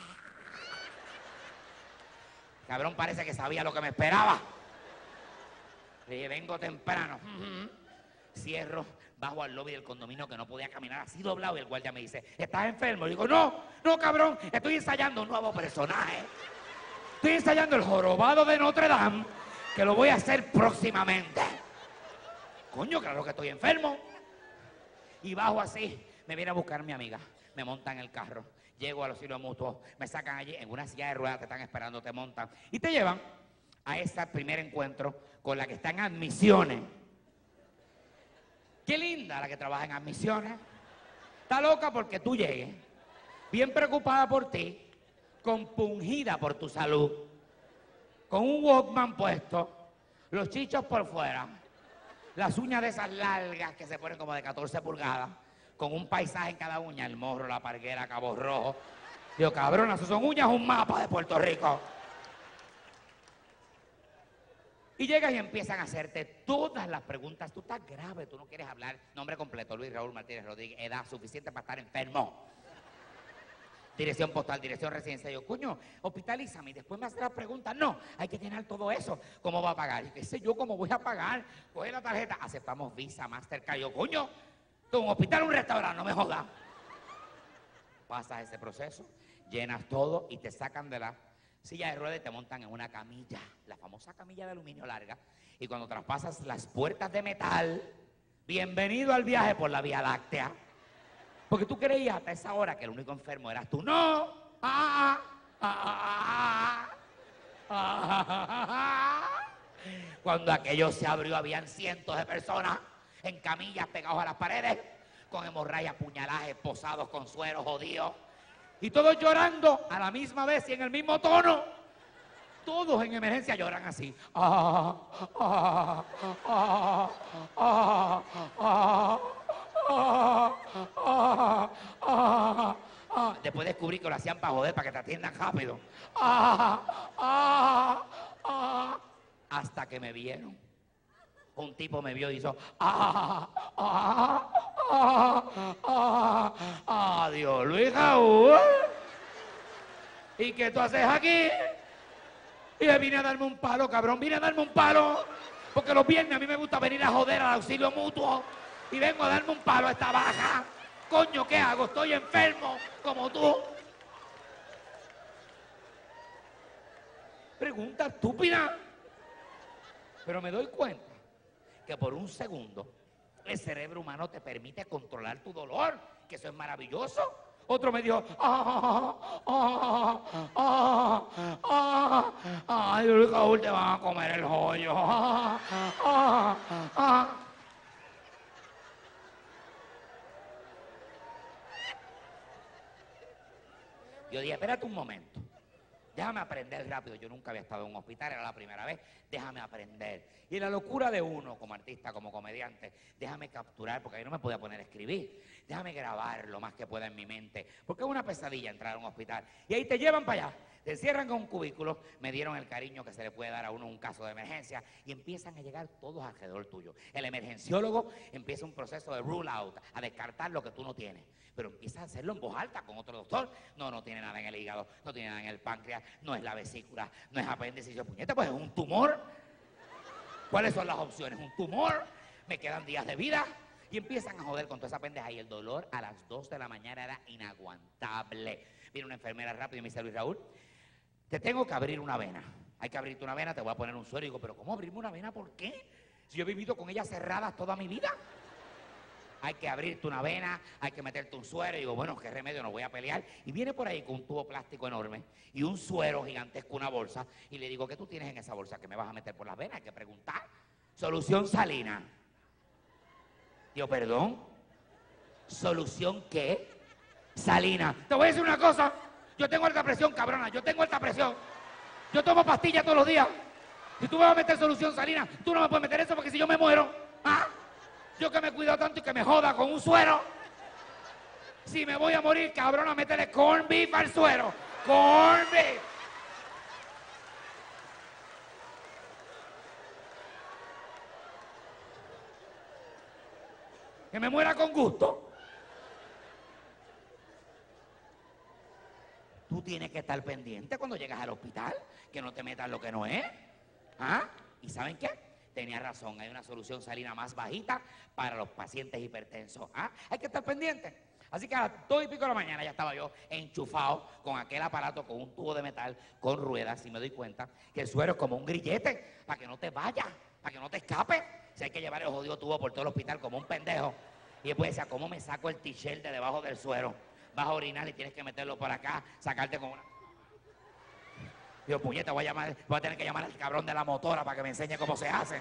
Cabrón, parece que sabía lo que me esperaba. Le dije, vengo temprano. Cierro, bajo al lobby del condominio que no podía caminar así doblado y el guardia me dice, ¿estás enfermo? Y digo, no, cabrón, estoy ensayando un nuevo personaje. Estoy ensayando el jorobado de Notre Dame, que lo voy a hacer próximamente. Coño, claro que estoy enfermo. Y bajo así, me viene a buscar mi amiga, me monta en el carro, llego al auxilio mutuo, me sacan allí en una silla de ruedas, te están esperando, te montan y te llevan a ese primer encuentro con la que está en admisiones. Qué linda la que trabaja en admisiones. Está loca porque tú llegues, bien preocupada por ti, compungida por tu salud, con un Walkman puesto, los chichos por fuera, Las uñas de esas largas que se ponen como de 14 pulgadas, con un paisaje en cada uña, el Morro, la Parguera, Cabo Rojo. Digo, cabrón, eso son uñas, un mapa de Puerto Rico. Y llegan y empiezan a hacerte todas las preguntas. Tú estás grave, tú no quieres hablar. Nombre completo, Luis Raúl Martínez Rodríguez, edad suficiente para estar enfermo. Dirección postal, dirección residencia. Yo, coño, hospitalízame y después me hace las preguntas. No, hay que llenar todo eso. ¿Cómo va a pagar? Y qué sé yo, ¿cómo voy a pagar? Coge la tarjeta, aceptamos Visa, Mastercard. Yo, coño, tú un hospital, un restaurante, no me jodas. Pasas ese proceso, llenas todo y te sacan de la silla de ruedas y te montan en una camilla, la famosa camilla de aluminio larga. Y cuando traspasas las puertas de metal, bienvenido al viaje por la Vía Láctea. Porque tú creías hasta esa hora que el único enfermo eras tú. ¡No! Cuando aquello se abrió, habían cientos de personas en camillas pegados a las paredes, con hemorragias, puñalajes, posados con sueros, jodidos. Y todos llorando a la misma vez y en el mismo tono. Todos en emergencia lloran así. Después descubrí que lo hacían para joder, para que te atiendan rápido. Hasta que me vieron. Un tipo me vio y hizo adiós, Luis Raúl. ¿Y qué tú haces aquí? Y le vine a darme un palo, cabrón, vine a darme un palo. Porque los viernes a mí me gusta venir a joder al auxilio mutuo. Y vengo a darme un palo a esta baja. Coño, ¿qué hago? Estoy enfermo, como tú. Pregunta estúpida. Pero me doy cuenta que por un segundo el cerebro humano te permite controlar tu dolor, que eso es maravilloso. Otro me dijo, ay, Luis Raúl, te van a comer el joyo. Yo dije, espérate un momento. Déjame aprender rápido. Yo nunca había estado en un hospital, era la primera vez. Déjame aprender. Y la locura de uno como artista, como comediante, déjame capturar, porque ahí no me podía poner a escribir. Déjame grabar lo más que pueda en mi mente. Porque es una pesadilla entrar a un hospital. Y ahí te llevan para allá. Te encierran con un cubículo, me dieron el cariño que se le puede dar a uno en un caso de emergencia y empiezan a llegar todos alrededor tuyo. El emergenciólogo empieza un proceso de rule out, a descartar lo que tú no tienes. Pero empieza a hacerlo en voz alta con otro doctor. No, no tiene nada en el hígado, no tiene nada en el páncreas, no es la vesícula, no es apéndice. Y yo, puñeta, pues es un tumor. ¿Cuáles son las opciones? Un tumor, me quedan días de vida. Y empiezan a joder con toda esa pendeja. Y el dolor a las 2 de la mañana era inaguantable. Viene una enfermera rápido y me dice, Luis Raúl, te tengo que abrir una vena. Hay que abrirte una vena, te voy a poner un suero. Y digo, ¿pero cómo abrirme una vena? ¿Por qué? Si yo he vivido con ellas cerradas toda mi vida. Hay que abrirte una vena, hay que meterte un suero. Y digo, bueno, qué remedio, no voy a pelear. Y viene por ahí con un tubo plástico enorme y un suero gigantesco, una bolsa. Y le digo, ¿qué tú tienes en esa bolsa? ¿Qué me vas a meter por las venas? Hay que preguntar. Solución salina. Digo, ¿perdón? ¿Solución qué? Salina. Te voy a decir una cosa. Yo tengo alta presión, cabrona. Yo tengo alta presión. Yo tomo pastillas todos los días. Si tú me vas a meter solución salina, tú no me puedes meter eso porque si yo me muero, ¿ah? Yo que me cuido tanto y que me joda con un suero. Si me voy a morir, cabrona, métele corn beef al suero. Corn beef. Que me muera con gusto. Tú tienes que estar pendiente cuando llegas al hospital, que no te metas lo que no es. ¿Ah? ¿Y saben qué? Tenía razón, hay una solución salina más bajita para los pacientes hipertensos. ¿Ah? Hay que estar pendiente. Así que a las 2 y pico de la mañana ya estaba yo enchufado con aquel aparato, con un tubo de metal, con ruedas, y me doy cuenta que el suero es como un grillete, para que no te vayas, para que no te escape. Si hay que llevar el jodido tubo por todo el hospital como un pendejo. Y después decía, ¿cómo me saco el t-shirt de debajo del suero? Vas a orinar y tienes que meterlo por acá, sacarte con una... Digo, puñeta, voy a tener que llamar al cabrón de la motora para que me enseñe cómo se hace.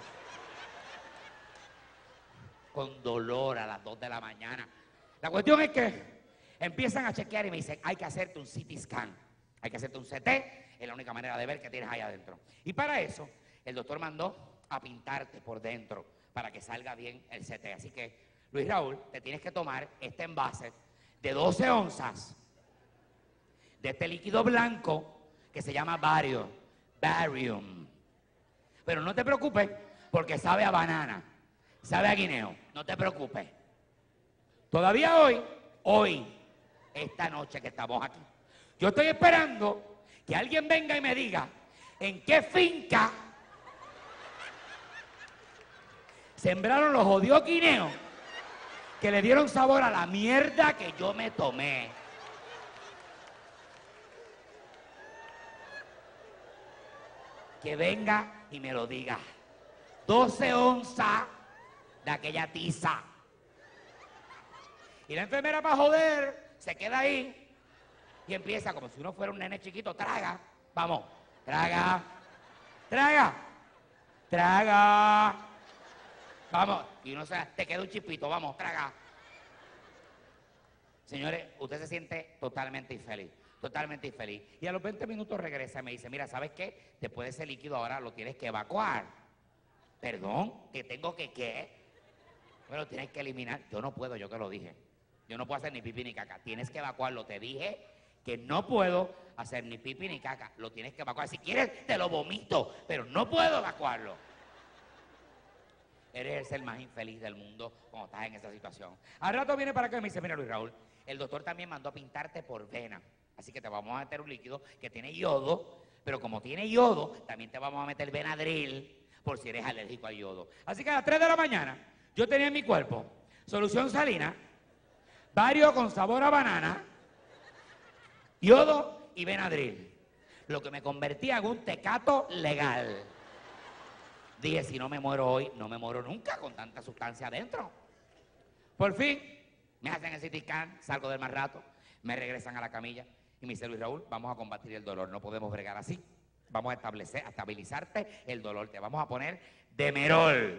Con dolor a las 2 de la mañana. La cuestión es que empiezan a chequear y me dicen, hay que hacerte un CT scan. Hay que hacerte un CT, es la única manera de ver qué tienes ahí adentro. Y para eso, el doctor mandó a pintarte por dentro, para que salga bien el CT. Así que, Luis Raúl, te tienes que tomar este envase de 12 onzas de este líquido blanco que se llama Barium. Pero no te preocupes, porque sabe a banana, sabe a guineo. No te preocupes. Todavía hoy, esta noche que estamos aquí, yo estoy esperando que alguien venga y me diga en qué finca sembraron los jodidos guineos que le dieron sabor a la mierda que yo me tomé. Que venga y me lo diga. 12 onzas de aquella tiza. Y la enfermera, para joder, se queda ahí y empieza como si uno fuera un nene chiquito. Traga, vamos, traga, traga, traga. Vamos, y uno te queda un chispito, vamos, traga. Señores, usted se siente totalmente infeliz. Totalmente infeliz. Y a los 20 minutos regresa y me dice, mira, ¿sabes qué? Después de ese líquido ahora lo tienes que evacuar. Perdón, ¿que tengo que qué? Bueno, tienes que eliminar. Yo no puedo, yo que lo dije. Yo no puedo hacer ni pipi ni caca. Tienes que evacuarlo. Te dije que no puedo hacer ni pipi ni caca. Lo tienes que evacuar. Si quieres, te lo vomito, pero no puedo evacuarlo. Eres el ser más infeliz del mundo cuando estás en esa situación. Al rato viene para acá y me dice, mira, Luis Raúl, el doctor también mandó a pintarte por vena. Así que te vamos a meter un líquido que tiene yodo, pero como tiene yodo, también te vamos a meter Benadryl por si eres alérgico al yodo. Así que a las 3 de la mañana, yo tenía en mi cuerpo solución salina, Vario con sabor a banana, yodo y Benadryl. Lo que me convertía en un tecato legal. Dije, si no me muero hoy, no me muero nunca con tanta sustancia adentro. Por fin, me hacen el CT scan, salgo del más rato, me regresan a la camilla. Y me dice, Luis Raúl, vamos a combatir el dolor, no podemos bregar así. Vamos a estabilizarte el dolor, te vamos a poner Demerol.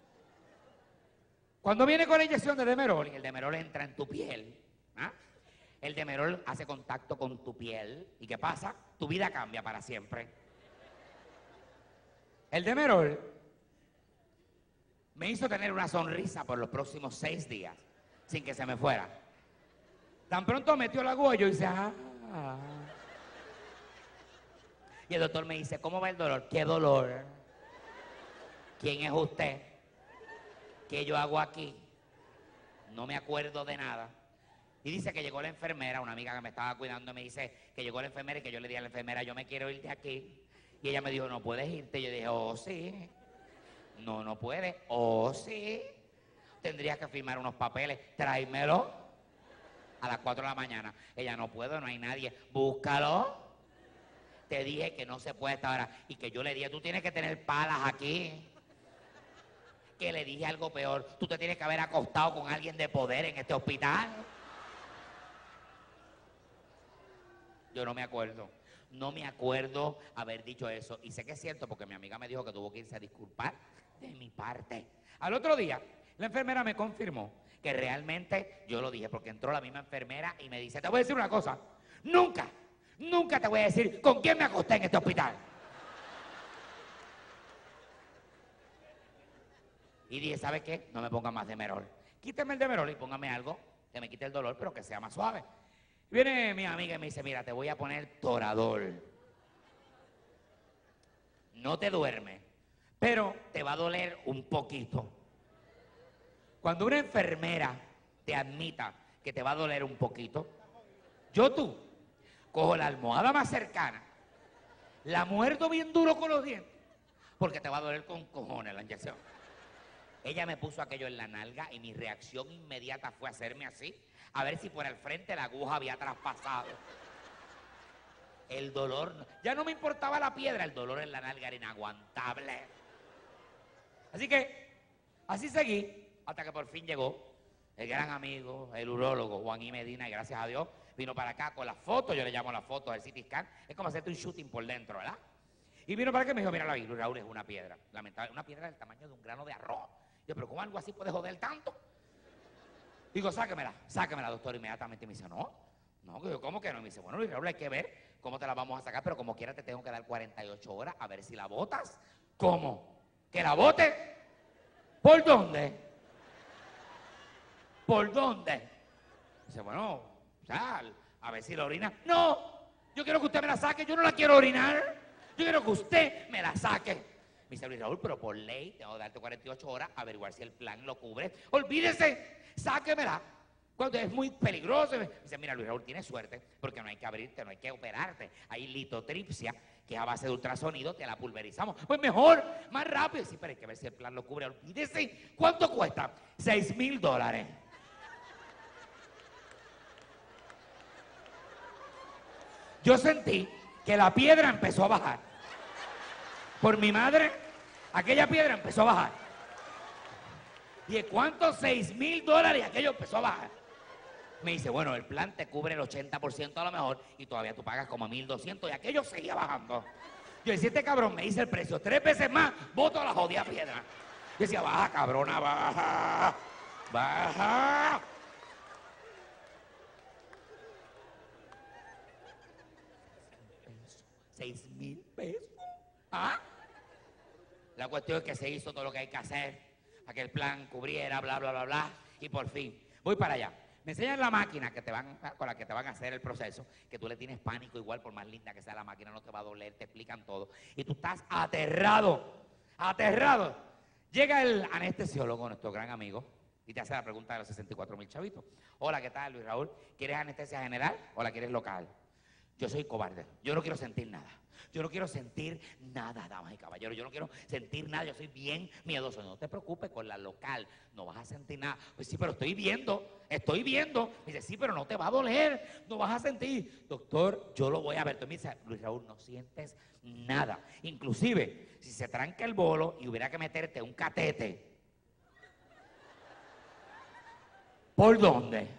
Cuando viene con la inyección de Demerol, y el Demerol entra en tu piel, ¿ah? El Demerol hace contacto con tu piel, ¿y qué pasa? Tu vida cambia para siempre. El Demerol me hizo tener una sonrisa por los próximos 6 días, sin que se me fuera. Tan pronto metió la aguja, yo hice, Y el doctor me dice, ¿cómo va el dolor? ¿Qué dolor? ¿Quién es usted? ¿Qué yo hago aquí? No me acuerdo de nada. Y dice que llegó la enfermera, una amiga que me estaba cuidando, me dice que llegó la enfermera y que yo le dije a la enfermera, yo me quiero ir de aquí. Y ella me dijo, no puedes irte. Y yo dije, oh, sí. No, no puedes. Oh, sí. Tendrías que firmar unos papeles. Tráemelo. A las 4 de la mañana. Ella, no puedo, no hay nadie. Búscalo. Te dije que no se puede esta hora. Y que yo le dije, tú tienes que tener palas aquí. Que le dije algo peor. Tú te tienes que haber acostado con alguien de poder en este hospital. Yo no me acuerdo. No me acuerdo haber dicho eso. Y sé que es cierto porque mi amiga me dijo que tuvo que irse a disculpar de mi parte. Al otro día, la enfermera me confirmó que realmente yo lo dije, porque entró la misma enfermera y me dice, te voy a decir una cosa, nunca te voy a decir con quién me acosté en este hospital. Y dije, ¿sabes qué? No me ponga más Demerol. Quíteme el Demerol y póngame algo que me quite el dolor, pero que sea más suave. Viene mi amiga y me dice, mira, te voy a poner Toradol. No te duerme, pero te va a doler un poquito. Cuando una enfermera te admita que te va a doler un poquito, yo cojo la almohada más cercana, la muerdo bien duro con los dientes, porque te va a doler con cojones la inyección. Ella me puso aquello en la nalga y mi reacción inmediata fue hacerme así, a ver si por el frente la aguja había traspasado. El dolor, ya no me importaba la piedra, el dolor en la nalga era inaguantable. Así que, así seguí, hasta que por fin llegó el gran amigo, el urólogo Juan I. Medina, y gracias a Dios vino para acá con las fotos, yo le llamo las fotos del CT scan, es como hacerte un shooting por dentro, ¿verdad? Y vino para acá y me dijo, mira, Luis Raúl, es una piedra, lamentable, una piedra del tamaño de un grano de arroz. Yo, pero ¿cómo algo así puede joder tanto? Digo, sáquemela, doctor, inmediatamente. Y me dice, no, ¿cómo que no? Y me dice, bueno, Luis Raúl, hay que ver cómo te la vamos a sacar, pero como quiera te tengo que dar 48 horas a ver si la botas. ¿Cómo? ¿Que la bote? ¿Por dónde? ¿Por dónde? Dice, bueno, sal, a ver si la orina. No, yo quiero que usted me la saque, yo no la quiero orinar. Yo quiero que usted me la saque. Me dice Luis Raúl, pero por ley tengo que darte 48 horas a averiguar si el plan lo cubre. Olvídese, sáquemela. Cuando es muy peligroso. Me dice, mira Luis Raúl, tienes suerte porque no hay que abrirte, no hay que operarte. Hay litotripsia, que es a base de ultrasonido, te la pulverizamos. Pues mejor, más rápido. Sí, pero hay que ver si el plan lo cubre. Olvídese, ¿cuánto cuesta? $6,000. Yo sentí que la piedra empezó a bajar. Por mi madre, aquella piedra empezó a bajar. ¿Y cuánto? $6,000 y aquello empezó a bajar. Me dice, bueno, el plan te cubre el 80% a lo mejor y todavía tú pagas como 1,200 y aquello seguía bajando. Yo decía, este cabrón me dice el precio 3 veces más, boto a la jodida piedra. Yo decía, baja, cabrona, baja, baja. $6,000. ¿Ah? La cuestión es que se hizo todo lo que hay que hacer para que el plan cubriera, bla, bla, bla, bla. Y por fin, voy para allá. Me enseñan la máquina con la que te van a hacer el proceso, que tú le tienes pánico igual, por más linda que sea la máquina, no te va a doler, te explican todo. Y tú estás aterrado, aterrado. Llega el anestesiólogo, nuestro gran amigo, y te hace la pregunta de los 64,000 chavitos. Hola, ¿qué tal, Luis Raúl? ¿Quieres anestesia general o la quieres local? Yo soy cobarde, yo no quiero sentir nada. Yo no quiero sentir nada, damas y caballeros. Yo no quiero sentir nada, yo soy bien miedoso. No te preocupes con la local, no vas a sentir nada. Pues sí, pero estoy viendo, estoy viendo. Me dice, sí, pero no te va a doler, no vas a sentir. Doctor, yo lo voy a ver. Entonces me dice, Luis Raúl, no sientes nada. Inclusive, si se tranca el bolo y hubiera que meterte un catete. ¿Por dónde?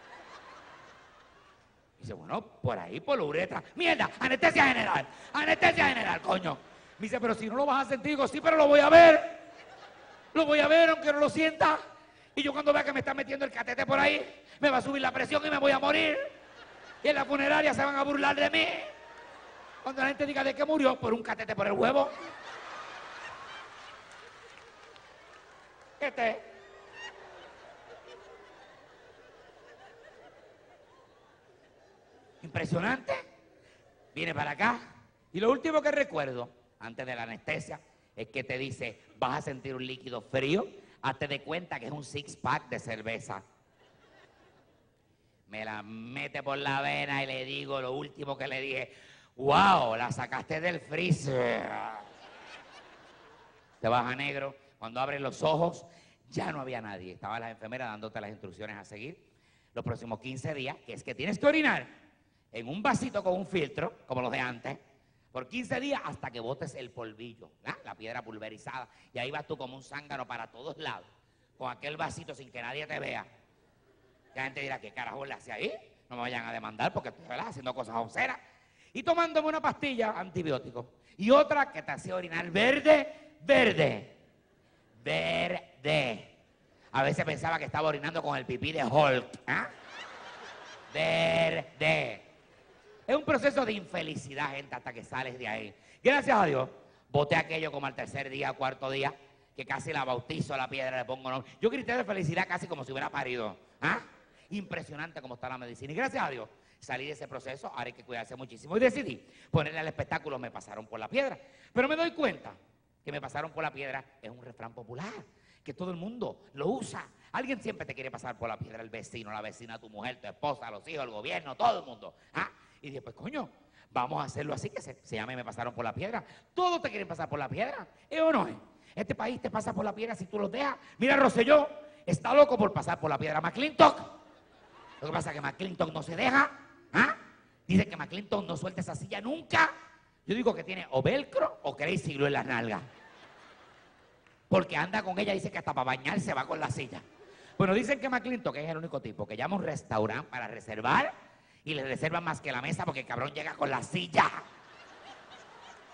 Dice, bueno, por ahí, por la uretra. ¡Mierda! Anestesia general, coño! Me dice, pero si no lo vas a sentir, digo, sí, pero lo voy a ver. Lo voy a ver, aunque no lo sienta. Y yo cuando vea que me está metiendo el catete por ahí, me va a subir la presión y me voy a morir. Y en la funeraria se van a burlar de mí. Cuando la gente diga, ¿de qué murió? Por un catete por el huevo. Impresionante. Viene para acá. Y lo último que recuerdo, antes de la anestesia, es que te dice, vas a sentir un líquido frío, hazte de cuenta que es un 6-pack de cerveza. Me la mete por la vena y le digo lo último que le dije, wow, la sacaste del freezer. Te vas a negro. Cuando abres los ojos, ya no había nadie. Estaban las enfermeras dándote las instrucciones a seguir los próximos 15 días, que es que tienes que orinar en un vasito con un filtro, como los de antes, por 15 días hasta que botes el polvillo, la piedra pulverizada. Y ahí vas tú como un zángano para todos lados, con aquel vasito sin que nadie te vea. La gente dirá, ¿qué carajo le hace ahí? No me vayan a demandar porque estoy haciendo cosas obscenas. Y tomándome una pastilla antibiótico y otra que te hacía orinar verde, verde, verde. A veces pensaba que estaba orinando con el pipí de Hulk. ¿Ah? Verde. Es un proceso de infelicidad, gente, hasta que sales de ahí. Gracias a Dios, boté aquello como al tercer día, cuarto día, que casi la bautizo a la piedra, le pongo nombre. Yo grité de felicidad casi como si hubiera parido. ¿Ah? Impresionante cómo está la medicina. Y gracias a Dios, salí de ese proceso, ahora hay que cuidarse muchísimo. Y decidí ponerle al espectáculo, me pasaron por la piedra. Pero me doy cuenta que me pasaron por la piedra es un refrán popular, que todo el mundo lo usa. Alguien siempre te quiere pasar por la piedra, el vecino, la vecina, tu mujer, tu esposa, los hijos, el gobierno, todo el mundo. ¿Ah? Y dije, pues coño, vamos a hacerlo así, que se llame Me Pasaron por la Piedra. Todos te quieren pasar por la piedra, ¿es o no es? Este país te pasa por la piedra si tú los dejas. Mira, Rosselló está loco por pasar por la piedra. McClintock, lo que pasa es que McClintock no se deja. ¿Ah? Dice que McClintock no suelta esa silla nunca. Yo digo que tiene o velcro o Crazy Glue en las nalgas. Porque anda con ella, dice que hasta para bañarse va con la silla. Bueno, dicen que McClintock es el único tipo que llama a un restaurante para reservar y le reservan más que la mesa porque el cabrón llega con la silla.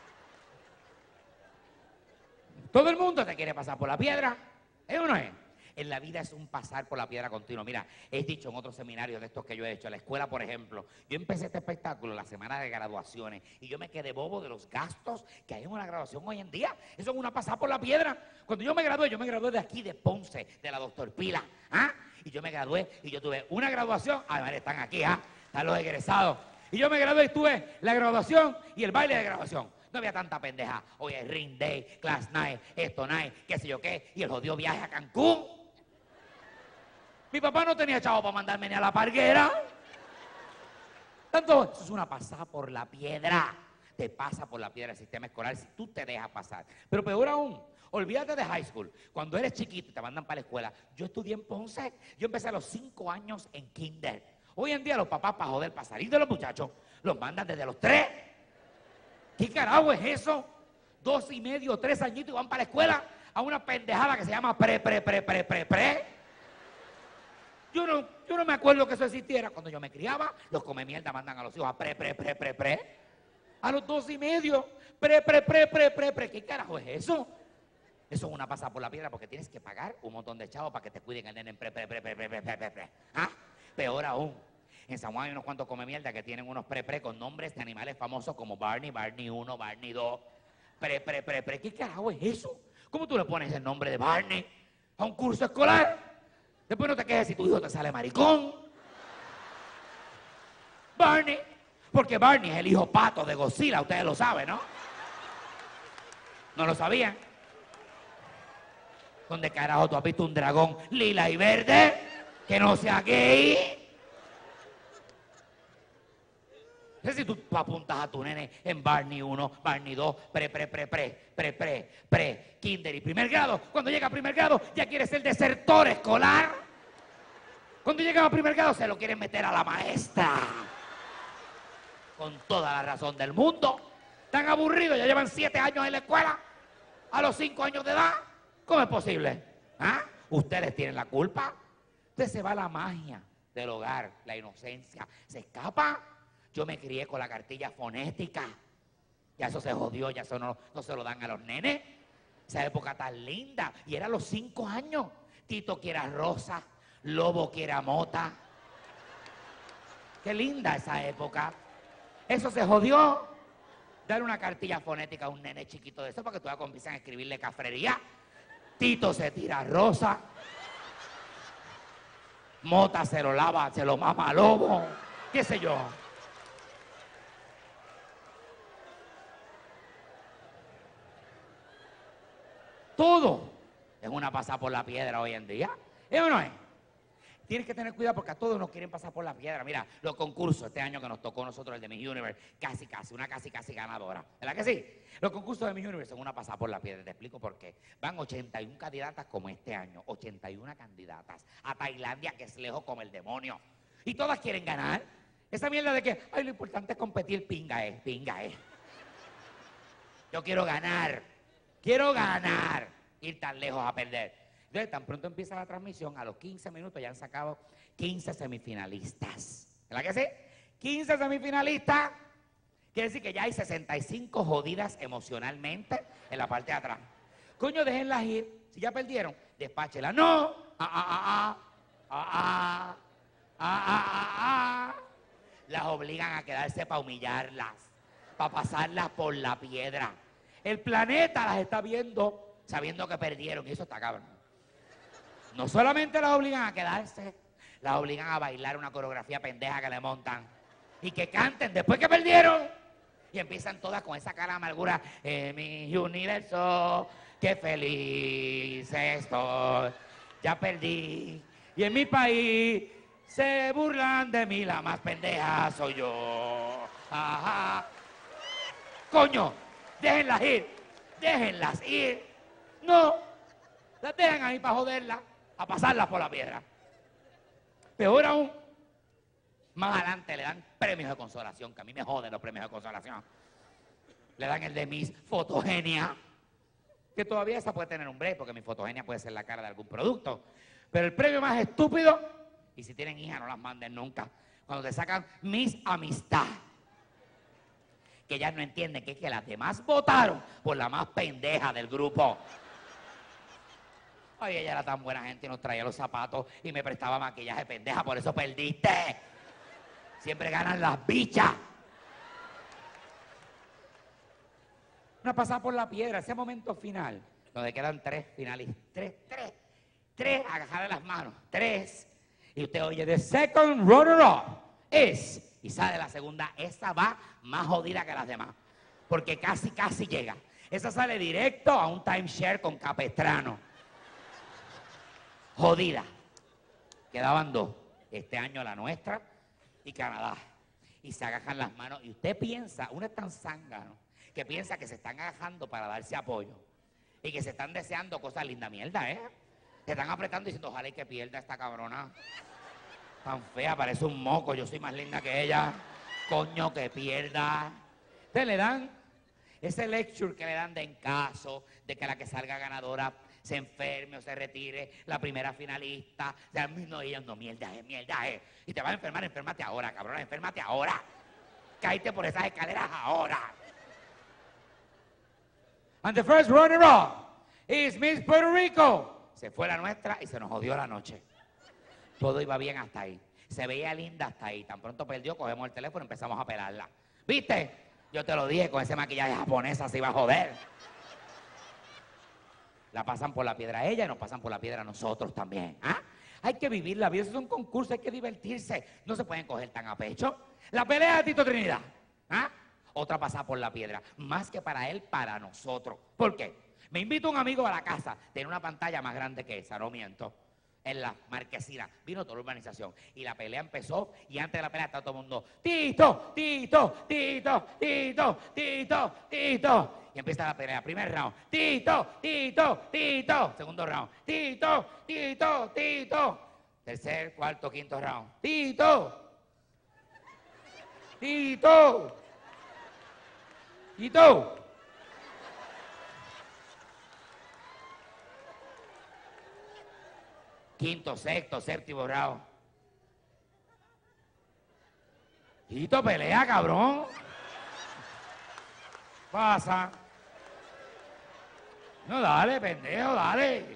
Todo el mundo te quiere pasar por la piedra, ¿es o no es? En la vida es un pasar por la piedra continuo. Mira, he dicho en otros seminarios de estos que yo he hecho, en la escuela, por ejemplo, yo empecé este espectáculo la semana de graduaciones y yo me quedé bobo de los gastos que hay en una graduación hoy en día. Eso es una pasada por la piedra. Cuando yo me gradué de aquí, de Ponce, de la Doctor Pila. ¿Ah? Y yo me gradué y yo tuve una graduación. Además, están aquí, están los egresados. Y yo me gradué y tuve la graduación y el baile de graduación. No había tanta pendeja. Hoy es Ring Day, Class Night, esto night, qué sé yo qué. Y el jodido viaje a Cancún. Mi papá no tenía chavo para mandarme ni a la parguera. Tanto, eso es una pasada por la piedra. Te pasa por la piedra el sistema escolar si tú te dejas pasar. Pero peor aún, olvídate de high school. Cuando eres chiquito y te mandan para la escuela. Yo estudié en Ponce. Yo empecé a los 5 años en kinder. Hoy en día los papás, para joder, para salir de los muchachos, los mandan desde los 3. ¿Qué carajo es eso? 2 y medio, 3 añitos y van para la escuela a una pendejada que se llama pre. Yo no me acuerdo que eso existiera. Cuando yo me criaba, los come mierda mandan a los hijos a pre. A los 2 y medio, pre. ¿Qué carajo es eso? Eso es una pasada por la piedra porque tienes que pagar un montón de chavos para que te cuiden el nene en pre. ¿Ah? Peor aún, en San Juan hay unos cuantos come mierda que tienen unos pre con nombres de animales famosos como Barney, Barney 1, Barney 2. Pre. ¿Qué carajo es eso? ¿Cómo tú le pones el nombre de Barney a un curso escolar? Después no te quejes si tu hijo te sale maricón. Barney, porque Barney es el hijo pato de Godzilla, ustedes lo saben, ¿no? ¿No lo sabían? ¿Dónde carajo tú has visto un dragón lila y verde que no sea gay? Si tú apuntas a tu nene en Barney 1, Barney 2, pre, kinder y primer grado, cuando llega a primer grado ya quiere ser desertor escolar. Cuando llega a primer grado se lo quieren meter a la maestra. Con toda la razón del mundo. Están aburridos, ya llevan 7 años en la escuela. A los 5 años de edad, ¿cómo es posible? ¿Ah? Ustedes tienen la culpa. Usted se va la magia del hogar, la inocencia. Se escapa. Yo me crié con la cartilla fonética. Ya eso se jodió, ya eso no se lo dan a los nenes. Esa época tan linda. Y era a los 5 años. Tito quiere a Rosa, Lobo quiere a Mota. Qué linda esa época. Eso se jodió. Dar una cartilla fonética a un nene chiquito de eso para que todavía comienzan a escribirle cafrería. Tito se tira a Rosa. Mota se lo lava, se lo mama a Lobo. ¿Qué sé yo? Todo es una pasada por la piedra hoy en día. ¿Es o no es? Tienes que tener cuidado porque a todos nos quieren pasar por la piedra. Mira, los concursos este año que nos tocó a nosotros, el de Miss Universe, una casi ganadora. ¿Verdad que sí? Los concursos de Miss Universe son una pasada por la piedra. Te explico por qué. Van 81 candidatas como este año. 81 candidatas a Tailandia, que es lejos como el demonio. Y todas quieren ganar. Esa mierda de que, ay, lo importante es competir, pinga es. Yo quiero ganar. Ir tan lejos a perder. Entonces, tan pronto empieza la transmisión, a los 15 minutos ya han sacado 15 semifinalistas. ¿Verdad que sí? 15 semifinalistas. Quiere decir que ya hay 65 jodidas emocionalmente en la parte de atrás. Coño, déjenlas ir. Si ya perdieron, despáchelas. No. Las obligan a quedarse para humillarlas, para pasarlas por la piedra. El planeta las está viendo sabiendo que perdieron y eso está cabrón. No solamente las obligan a quedarse, las obligan a bailar una coreografía pendeja que le montan y que canten después que perdieron y empiezan todas con esa cara de amargura. Mi universo, qué feliz estoy, ya perdí y en mi país se burlan de mí, la más pendeja soy yo. Ajá. Coño, déjenlas ir. No, las dejan ahí para joderlas, a pasarlas por la piedra. Peor aún, más adelante le dan premios de consolación, que a mí me joden los premios de consolación. Le dan el de Miss Fotogenia, que todavía esa puede tener un break, porque mi fotogenia puede ser la cara de algún producto. Pero el premio más estúpido, y si tienen hijas no las manden nunca, cuando te sacan Miss Amistad. Que ellas no entienden que es que las demás votaron por la más pendeja del grupo. Ay, ella era tan buena gente y nos traía los zapatos y me prestaba maquillaje, pendeja, por eso perdiste. Siempre ganan las bichas. Una pasada por la piedra, ese momento final, donde quedan 3 finalistas, 3, agajarle las manos, 3. Y usted oye, the second runner-up es, y sale la segunda, esa va más jodida que las demás, porque casi llega. Esa sale directo a un timeshare con Capestrano. Jodida. Quedaban 2. Este año la nuestra y Canadá. Y se agajan las manos. Y usted piensa, uno es tan zángano, que piensa que se están agajando para darse apoyo. Y que se están deseando cosas lindas. Mierda, ¿eh? Se están apretando diciendo, ojalá y que pierda esta cabrona. Tan fea, parece un moco. Yo soy más linda que ella. Coño, que pierda. Ustedes le dan ese lecture que le dan de en caso de que la que salga ganadora se enferme o se retire, la primera finalista. O sea, no, ellos no, mierda es. Y te vas a enfermar, enférmate ahora, cabrón, enférmate ahora. Cállate por esas escaleras ahora. And the first runner-up is Miss Puerto Rico. Se fue la nuestra y se nos jodió la noche. Todo iba bien hasta ahí. Se veía linda hasta ahí. Tan pronto perdió, cogemos el teléfono y empezamos a pelarla. ¿Viste? Yo te lo dije, con ese maquillaje japonesa se iba a joder. La pasan por la piedra a ella y nos pasan por la piedra a nosotros también. ¿Ah? Hay que vivir la vida, eso es un concurso, hay que divertirse. No se pueden coger tan a pecho. La pelea de Tito Trinidad. ¿Ah? Otra pasada por la piedra. Más que para él, para nosotros. ¿Por qué? Me invita un amigo a la casa. Tiene una pantalla más grande que esa, no miento. En la marquesina. Vino toda la urbanización. Y la pelea empezó. Y antes de la pelea estaba todo el mundo. Tito, Tito, Tito, Tito, Tito, Tito. Y empieza la pelea. Primer round. Tito, Tito, Tito. Segundo round. Tito, Tito, Tito. Tercer, cuarto, quinto round. Tito. Tito. Tito. Quinto, sexto, séptimo round. Tito, pelea, cabrón. Pasa. No, dale, pendejo, dale.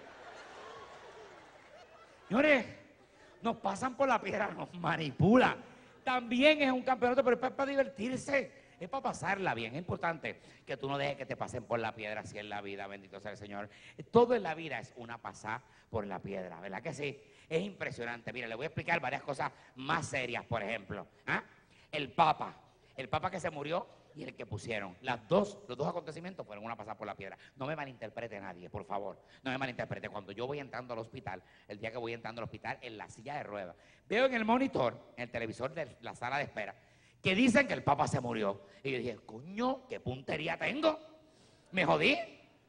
Señores, nos pasan por la piedra, nos manipulan. También es un campeonato, pero es para divertirse. Es para pasarla bien. Es importante que tú no dejes que te pasen por la piedra así en la vida, bendito sea el Señor. Todo en la vida es una pasada por la piedra, ¿verdad que sí? Es impresionante. Mira, le voy a explicar varias cosas más serias, por ejemplo. ¿Ah? El Papa que se murió y el que pusieron. Los dos acontecimientos fueron una pasada por la piedra. No me malinterprete nadie, por favor. No me malinterprete. Cuando yo voy entrando al hospital, el día que voy entrando al hospital, en la silla de ruedas, veo en el monitor, en el televisor de la sala de espera, que dicen que el Papa se murió. Y yo dije, coño, ¿qué puntería tengo? Me jodí.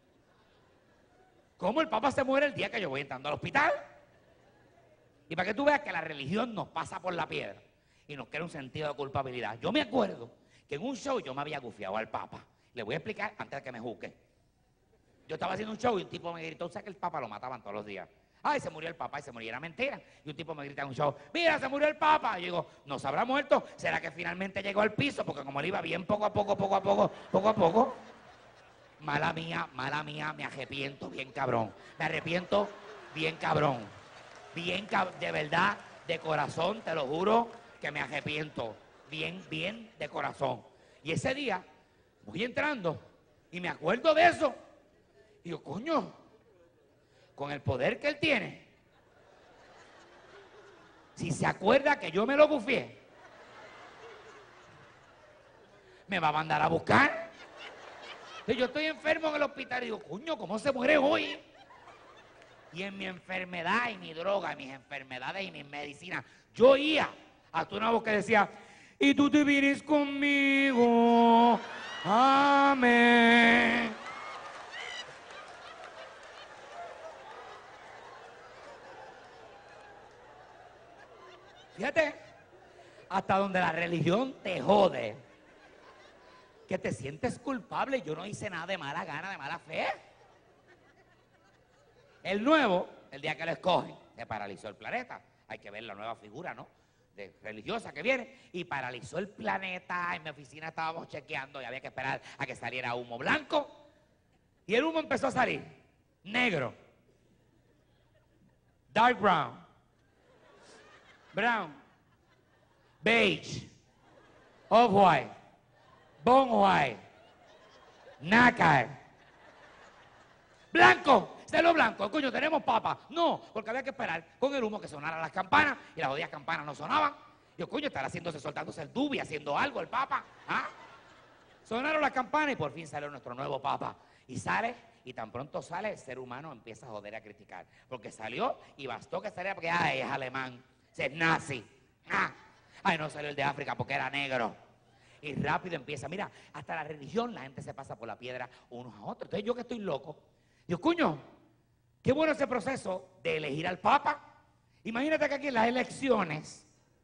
¿Cómo el Papa se muere el día que yo voy entrando al hospital? Y para que tú veas que la religión nos pasa por la piedra y nos crea un sentido de culpabilidad. Yo me acuerdo que en un show yo me había gufiado al Papa. Le voy a explicar antes de que me juzgue. Yo estaba haciendo un show y un tipo me gritó, o sea que el Papa lo mataban todos los días. Ay, se murió el Papa y se murió, era mentira. Y un tipo me grita en un show, mira, se murió el Papa. Y yo digo, ¿no se habrá muerto? ¿Será que finalmente llegó al piso? Porque como él iba bien poco a poco. Mala mía, me arrepiento bien cabrón. Me arrepiento bien cabrón. De verdad, de corazón, te lo juro que me arrepiento. Bien de corazón. Y ese día voy entrando y me acuerdo de eso. Y yo, coño, con el poder que él tiene, si se acuerda que yo me lo bufié, me va a mandar a buscar. Entonces yo estoy enfermo en el hospital y digo, coño, ¿cómo se muere hoy? Y en mi enfermedad y mi droga, mis enfermedades y mis medicinas, yo oía hasta una voz que decía, y tú te vienes conmigo, amén. Fíjate, hasta donde la religión te jode, que te sientes culpable. Yo no hice nada de mala gana, de mala fe. El nuevo, el día que lo escogen, se paralizó el planeta. Hay que ver la nueva figura, ¿no? Religiosa que viene. Y paralizó el planeta. En mi oficina estábamos chequeando y había que esperar a que saliera humo blanco. Y el humo empezó a salir negro. dark brown, brown, beige, off-white, bone white, nácar, blanco. De lo blanco, coño, tenemos papa. No, porque había que esperar con el humo que sonaran las campanas y las jodidas campanas no sonaban. Yo, coño, estará soltándose el dubi, haciendo algo el papa. ¿Ah? Sonaron las campanas y por fin salió nuestro nuevo papa. Y sale, y tan pronto sale, el ser humano empieza a joder, a criticar. Porque salió y bastó que saliera porque, ay, es alemán, es nazi. ¿Ah? Ay, no salió el de África porque era negro. Y rápido empieza, mira, hasta la religión la gente se pasa por la piedra unos a otros. Entonces yo que estoy loco, digo, coño, qué bueno ese proceso de elegir al Papa. Imagínate que aquí en las elecciones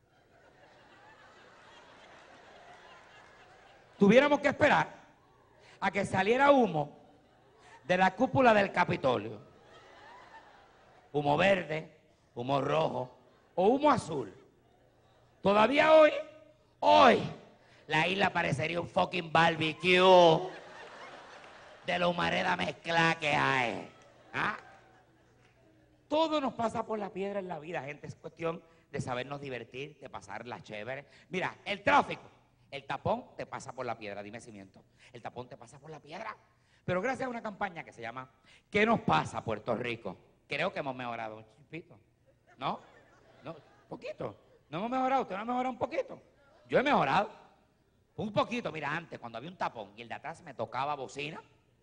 tuviéramos que esperar a que saliera humo de la cúpula del Capitolio. Humo verde, humo rojo o humo azul. Todavía hoy, la isla parecería un fucking barbecue de la humareda mezclada que hay. ¿Ah? Todo nos pasa por la piedra en la vida, gente. Es cuestión de sabernos divertir, de pasarla chévere. Mira, el tráfico, el tapón te pasa por la piedra, dime si miento. El tapón te pasa por la piedra. Pero gracias a una campaña que se llama ¿Qué nos pasa, Puerto Rico? Creo que hemos mejorado un chispito. ¿No? No, poquito. ¿No hemos mejorado? ¿Usted no ha mejorado un poquito? Yo he mejorado. Un poquito. Mira, antes, cuando había un tapón y el de atrás me tocaba bocina,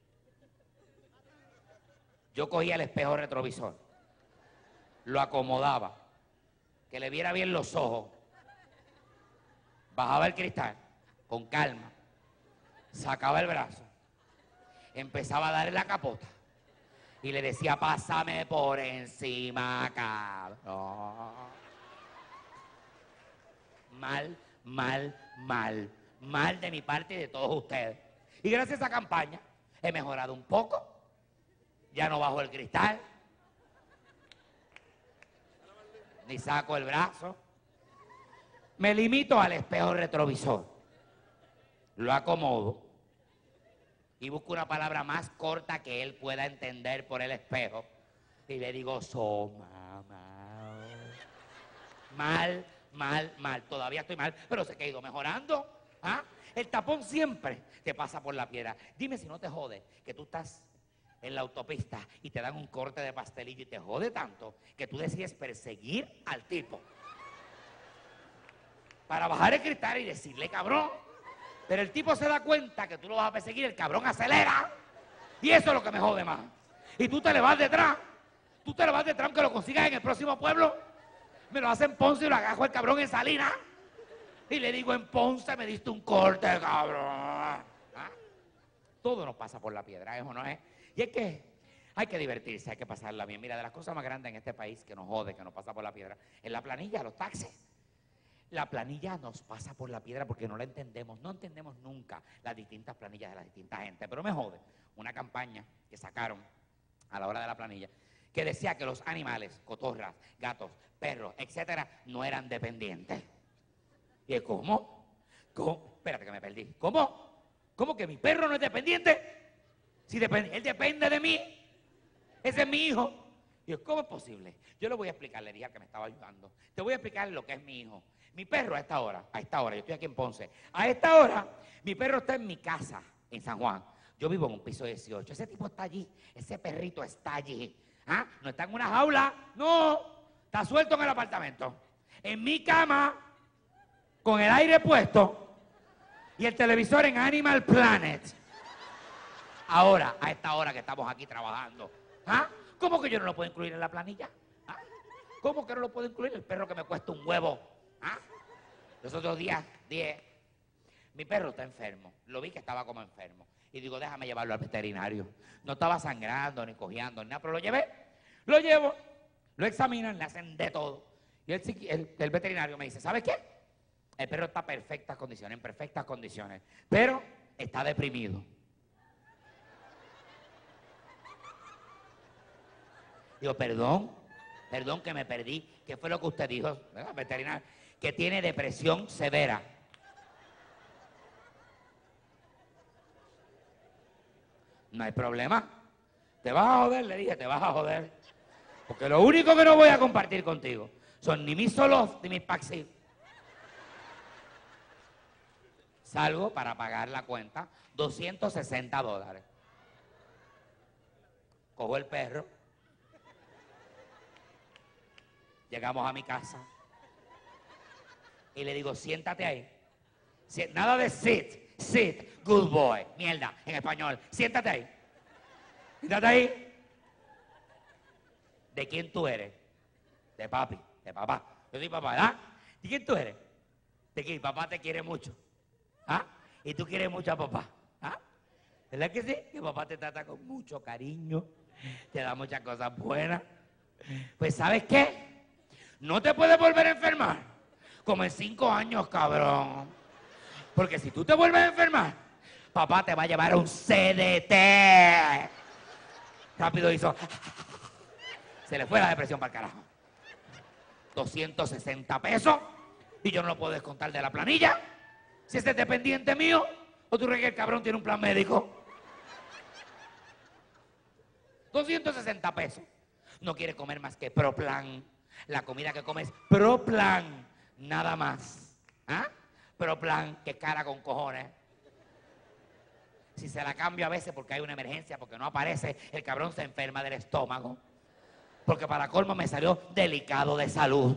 yo cogía el espejo retrovisor, lo acomodaba, que le viera bien los ojos, bajaba el cristal, con calma, sacaba el brazo, empezaba a darle la capota y le decía, pásame por encima, cabrón. Mal de mi parte y de todos ustedes. Y gracias a esa campaña he mejorado un poco. Ya no bajo el cristal, ni saco el brazo. Me limito al espejo retrovisor. Lo acomodo y busco una palabra más corta que él pueda entender por el espejo. Y le digo, mal. Todavía estoy mal, pero sé que he ido mejorando. ¿Ah? El tapón siempre te pasa por la piedra. Dime si no te jode que tú estás en la autopista y te dan un corte de pastelillo y te jode tanto que tú decides perseguir al tipo para bajar el cristal y decirle, cabrón. Pero el tipo se da cuenta que tú lo vas a perseguir, el cabrón acelera y eso es lo que me jode más. Y tú te le vas detrás, aunque lo consigas en el próximo pueblo. Me lo hace en Ponce y lo agajo el cabrón en Salinas y le digo, en Ponce me diste un corte, cabrón. ¿Ah? Todo nos pasa por la piedra, ¿eso no es? Y es que hay que divertirse, hay que pasarla bien. Mira, de las cosas más grandes en este país que nos jode, que nos pasa por la piedra, es la planilla, los taxes. La planilla nos pasa por la piedra porque no la entendemos. No entendemos nunca las distintas planillas de las distintas gentes. Pero me jode una campaña que sacaron a la hora de la planilla que decía que los animales, cotorras, gatos, perros, etcétera, no eran dependientes. ¿Y cómo? Espérate que me perdí. ¿Cómo? ¿Cómo que mi perro no es dependiente? Si él depende de mí. Ese es mi hijo. Y yo, ¿cómo es posible? Yo le voy a explicar, le dije al que me estaba ayudando. Te voy a explicar lo que es mi hijo. Mi perro a esta hora, yo estoy aquí en Ponce. A esta hora, mi perro está en mi casa, en San Juan. Yo vivo en un piso 18. Ese tipo está allí, ese perrito está allí. ¿Ah? No está en una jaula, no. Está suelto en el apartamento. En mi cama, con el aire puesto y el televisor en Animal Planet. Ahora, a esta hora que estamos aquí trabajando. ¿Ah? ¿Cómo que yo no lo puedo incluir en la planilla? ¿Ah? ¿Cómo que no lo puedo incluir? El perro que me cuesta un huevo. ¿Ah? Los otros días dije, mi perro está enfermo. Lo vi que estaba como enfermo. Y digo, déjame llevarlo al veterinario. No estaba sangrando, ni cojeando, ni nada, pero lo llevé. Lo llevo, lo examinan, le hacen de todo. Y el veterinario me dice, ¿sabes qué? El perro está en perfectas condiciones, pero está deprimido. Digo, perdón que me perdí. ¿Qué fue lo que usted dijo, ¿verdad, veterinario? Que tiene depresión severa. No hay problema. Te vas a joder, le dije, te vas a joder. Porque lo único que no voy a compartir contigo son ni mis solos ni mis paxis. Salgo para pagar la cuenta, $260. Cojo el perro. Llegamos a mi casa. Y le digo, siéntate ahí. Nada de sit, good boy. Mierda, en español. Siéntate ahí. Siéntate ahí. ¿De quién tú eres? De papi, de papá. Yo soy papá, ¿verdad? ¿De quién tú eres? De que papá te quiere mucho. ¿Ah? Y tú quieres mucho a papá. ¿Ah? ¿Verdad que sí? Que papá te trata con mucho cariño. Te da muchas cosas buenas. Pues ¿sabes qué? No te puedes volver a enfermar. Como en 5 años, cabrón. Porque si tú te vuelves a enfermar, papá te va a llevar a un CDT. Rápido hizo. Se le fue la depresión para el carajo. 260 pesos. Y yo no lo puedo descontar de la planilla. Si ese es dependiente mío, o tú crees que el cabrón tiene un plan médico. 260 pesos. No quiere comer más que Proplan. La comida que come es Proplan. Nada más. ¿Ah? Proplan, que cara con cojones. Si se la cambio a veces porque hay una emergencia, porque no aparece, el cabrón se enferma del estómago. Porque para colmo me salió delicado de salud.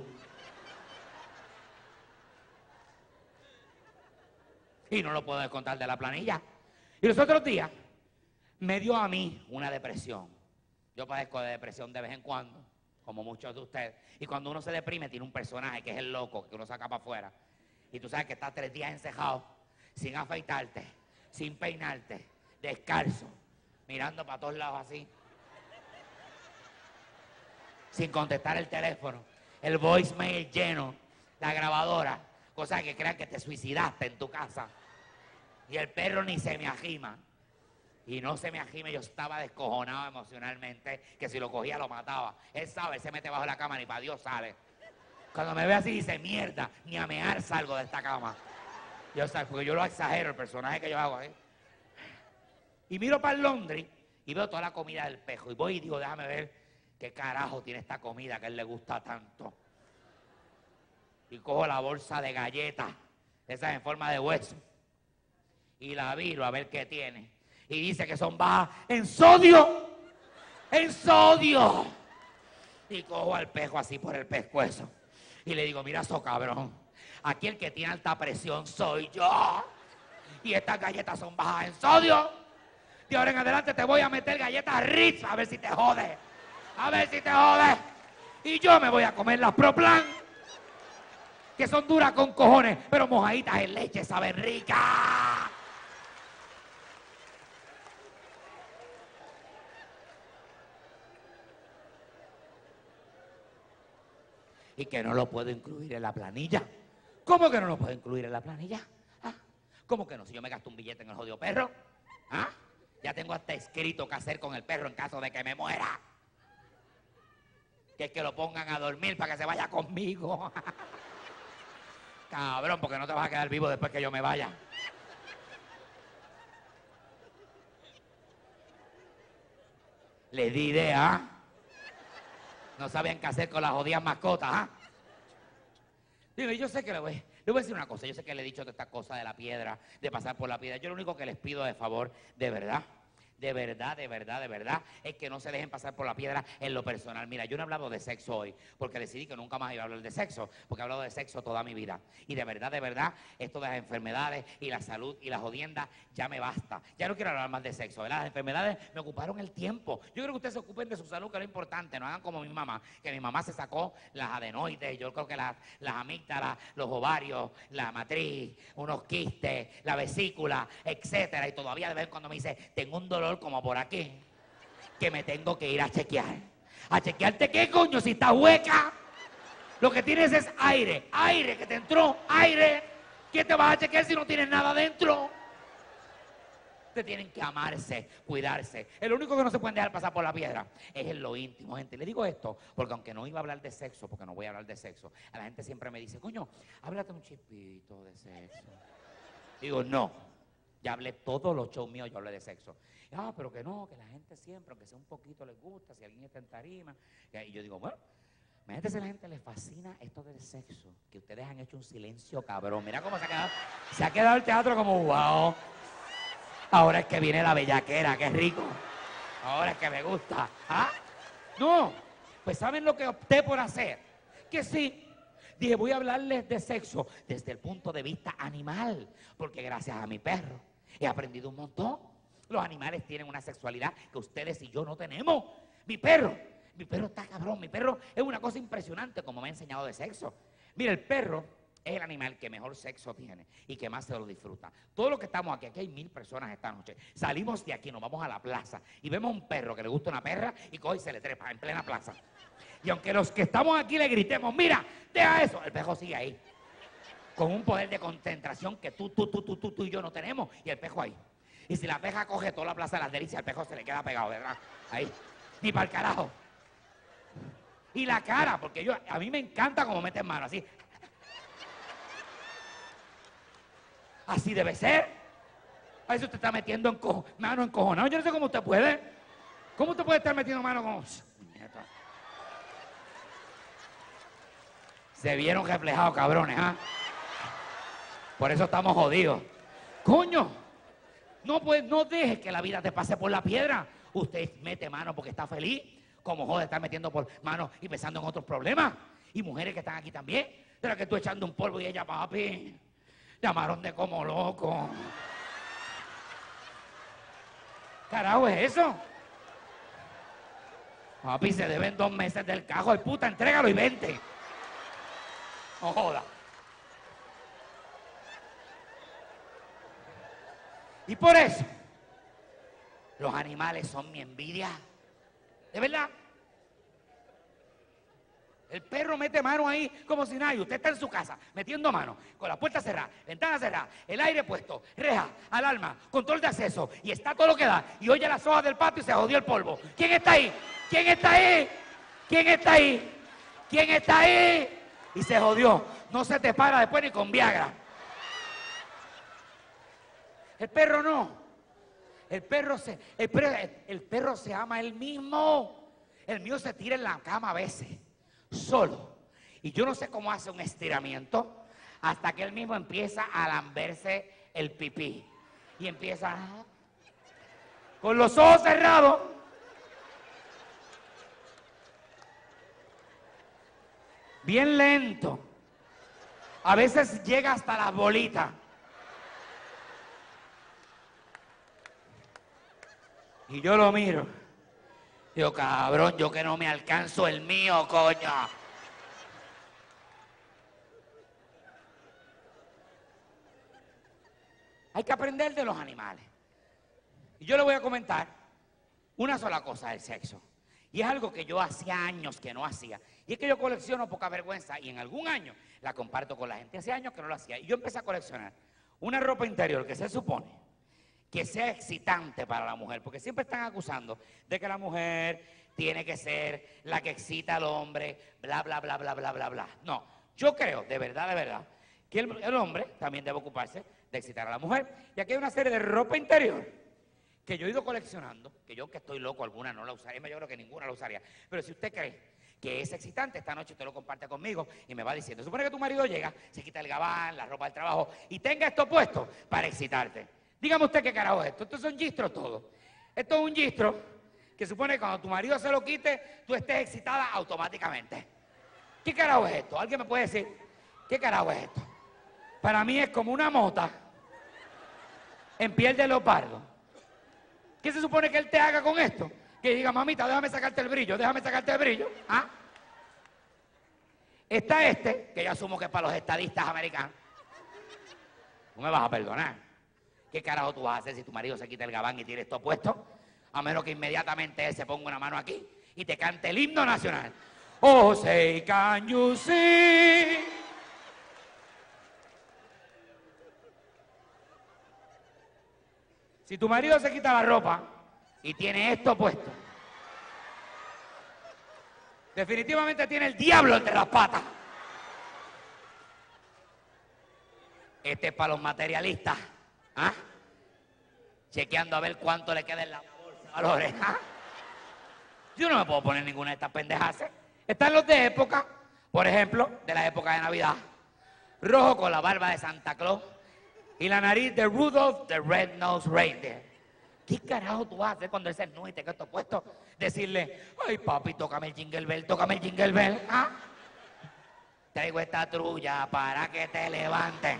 Y no lo puedo descontar de la planilla. Y los otros días me dio a mí una depresión. Yo padezco de depresión de vez en cuando, como muchos de ustedes. Y cuando uno se deprime tiene un personaje que es el loco, que uno saca para afuera. Y tú sabes que estás 3 días encejado, sin afeitarte, sin peinarte, descalzo, mirando para todos lados así. Sin contestar el teléfono, el voicemail lleno, la grabadora, cosa que crean que te suicidaste en tu casa. Y el perro ni se me agima. Y no se me agime, yo estaba descojonado emocionalmente, que si lo cogía lo mataba. Él sabe, él se mete bajo la cama, ni para Dios sale. Cuando me ve así dice, mierda, ni a mear salgo de esta cama. Yo sé, porque yo lo exagero, el personaje que yo hago ahí. Y miro para el Londres y veo toda la comida del pejo. Y voy y digo, déjame ver qué carajo tiene esta comida que a él le gusta tanto. Y cojo la bolsa de galletas, esas en forma de hueso. Y la viro a ver qué tiene. Y dice que son bajas en sodio. ¡En sodio! Y cojo al pejo así por el pescuezo. Y le digo, mira eso, cabrón. Aquí el que tiene alta presión soy yo. Y estas galletas son bajas en sodio. De ahora en adelante te voy a meter galletas Ritz a ver si te jode. A ver si te jode. Y yo me voy a comer las Proplan, que son duras con cojones, pero mojaditas en leche, saben rica. Y que no lo puedo incluir en la planilla. ¿Cómo que no lo puedo incluir en la planilla? ¿Ah? ¿Cómo que no? Si yo me gasto un billete en el jodido perro. ¿Ah? Ya tengo hasta escrito qué hacer con el perro en caso de que me muera. Que es que lo pongan a dormir para que se vaya conmigo. Cabrón, porque no te vas a quedar vivo después que yo me vaya. Les di idea. No sabían qué hacer con las jodidas mascotas, ¿ah? Digo, yo sé que le voy a decir una cosa. Yo sé que le he dicho de esta cosa de la piedra, de pasar por la piedra. Yo lo único que les pido de favor, de verdad, es que no se dejen pasar por la piedra en lo personal. Mira, yo no he hablado de sexo hoy, porque decidí que nunca más iba a hablar de sexo, porque he hablado de sexo toda mi vida. Y de verdad, esto de las enfermedades y la salud y las jodiendas ya me basta. Ya no quiero hablar más de sexo, ¿verdad? Las enfermedades me ocuparon el tiempo. Yo creo que ustedes se ocupen de su salud, que es lo importante. No hagan como mi mamá, que mi mamá se sacó las adenoides, yo creo que las amígdalas, los ovarios, la matriz, unos quistes, la vesícula, etcétera. Y todavía de vez en cuando me dice, tengo un dolor como por aquí, que me tengo que ir a chequear. ¿A chequearte qué, coño? Si está hueca. Lo que tienes es aire, aire que te entró, aire. ¿Qué te vas a chequear si no tienes nada dentro? Te tienen que amarse, cuidarse. El único que no se pueden dejar pasar por la piedra es en lo íntimo, gente. Le digo esto porque aunque no iba a hablar de sexo, porque no voy a hablar de sexo, a la gente siempre me dice, coño, háblate un chispito de sexo. Digo, no, Ya hablé todos los shows míos, yo hablé de sexo. Ah, pero que no, que la gente siempre, aunque sea un poquito les gusta, si alguien está en tarima. Y yo digo, bueno, imagínate si a la gente le fascina esto del sexo, que ustedes han hecho un silencio cabrón. Mira cómo se ha quedado el teatro como wow. Ahora es que viene la bellaquera, qué rico. Ahora es que me gusta. ¿Ah? No, pues ¿saben lo que opté por hacer? Que sí, dije, voy a hablarles de sexo desde el punto de vista animal, porque gracias a mi perro he aprendido un montón. Los animales tienen una sexualidad que ustedes y yo no tenemos. Mi perro está cabrón, mi perro es una cosa impresionante como me ha enseñado de sexo. Mira, el perro es el animal que mejor sexo tiene y que más se lo disfruta. Todos los que estamos aquí hay 1000 personas esta noche. Salimos de aquí, nos vamos a la plaza y vemos a un perro que le gusta una perra y coge y se le trepa en plena plaza. Y aunque los que estamos aquí le gritemos, mira, deja eso, el perro sigue ahí. Con un poder de concentración que tú y yo no tenemos. Y el perro ahí. Y si la peja coge toda la plaza de las delicias, el perro se le queda pegado, ¿verdad? Ahí. Ni para el carajo. Y la cara, porque a mí me encanta cómo meten mano, así. Así debe ser. A veces usted está metiendo mano encojonada. Yo no sé cómo usted puede. ¿Cómo usted puede estar metiendo mano con... Se vieron reflejados, cabrones, ¿ah? Por eso estamos jodidos. ¡Coño! No dejes que la vida te pase por la piedra. Usted mete mano porque está feliz. Como jode estar metiendo por mano y pensando en otros problemas. Y mujeres que están aquí también. De las que tú echando un polvo y ella, papi, llamaron de como loco. Carajo, ¿es eso? Papi, se deben 2 meses del cajo de puta, entrégalo y vente. No joda. Y por eso, los animales son mi envidia. ¿De verdad? El perro mete mano ahí como si nada. Y usted está en su casa metiendo mano, con la puerta cerrada, ventana cerrada, el aire puesto, reja, alarma, control de acceso. Y está todo lo que da. Y oye las hojas del patio y se jodió el polvo. ¿Quién está ahí? ¿Quién está ahí? ¿Quién está ahí? ¿Quién está ahí? Y se jodió. No se te para después ni con Viagra. El perro no. El perro se ama él mismo. El mío se tira en la cama a veces, solo. Y yo no sé cómo hace un estiramiento hasta que él mismo empieza a lamberse el pipí. Y empieza con los ojos cerrados. Bien lento. A veces llega hasta las bolitas. Y yo lo miro. Digo, cabrón, yo que no me alcanzo el mío, coño. Hay que aprender de los animales. Y yo le voy a comentar una sola cosa del sexo. Y es algo que yo hacía años que no hacía. Y es que yo colecciono poca vergüenza y en algún año la comparto con la gente. Hace años que no lo hacía. Y yo empecé a coleccionar una ropa interior que se supone que sea excitante para la mujer. Porque siempre están acusando de que la mujer tiene que ser la que excita al hombre, bla, bla, bla, bla, bla, bla, bla. No, yo creo, de verdad, que el hombre también debe ocuparse de excitar a la mujer. Y aquí hay una serie de ropa interior que yo he ido coleccionando, que yo que estoy loco, alguna no la usaría, yo creo que ninguna la usaría. Pero si usted cree que es excitante, esta noche usted lo comparte conmigo y me va diciendo. Supone que tu marido llega, se quita el gabán, la ropa del trabajo y tenga esto puesto para excitarte. Dígame usted qué carajo es esto. Estos son gistros todos. Esto es un gistro que supone que cuando tu marido se lo quite, tú estés excitada automáticamente. ¿Qué carajo es esto? ¿Alguien me puede decir qué carajo es esto? Para mí es como una mota en piel de leopardo. ¿Qué se supone que él te haga con esto? Que diga, mamita, déjame sacarte el brillo, déjame sacarte el brillo. ¿Ah? Está que yo asumo que es para los estadistas americanos. No me vas a perdonar. ¿Qué carajo tú vas a hacer si tu marido se quita el gabán y tiene esto puesto? A menos que inmediatamente él se ponga una mano aquí y te cante el himno nacional. Oh, say, can you see? Si tu marido se quita la ropa y tiene esto puesto, definitivamente tiene el diablo entre las patas. Este es para los materialistas. ¿Ah? chequeando a ver cuánto le queda en la bolsa de valores. ¿Ah? Yo no me puedo poner ninguna de estas pendejas. Están los de época, por ejemplo, de la época de Navidad. Rojo con la barba de Santa Claus y la nariz de Rudolph the Red-Nosed Reindeer. ¿Qué carajo tú vas a hacer cuando ese es nudo y te quedas puesto? Decirle, ay papi, tócame el Jingle Bell, tócame el Jingle Bell. ¿Ah? Traigo esta trulla para que te levanten.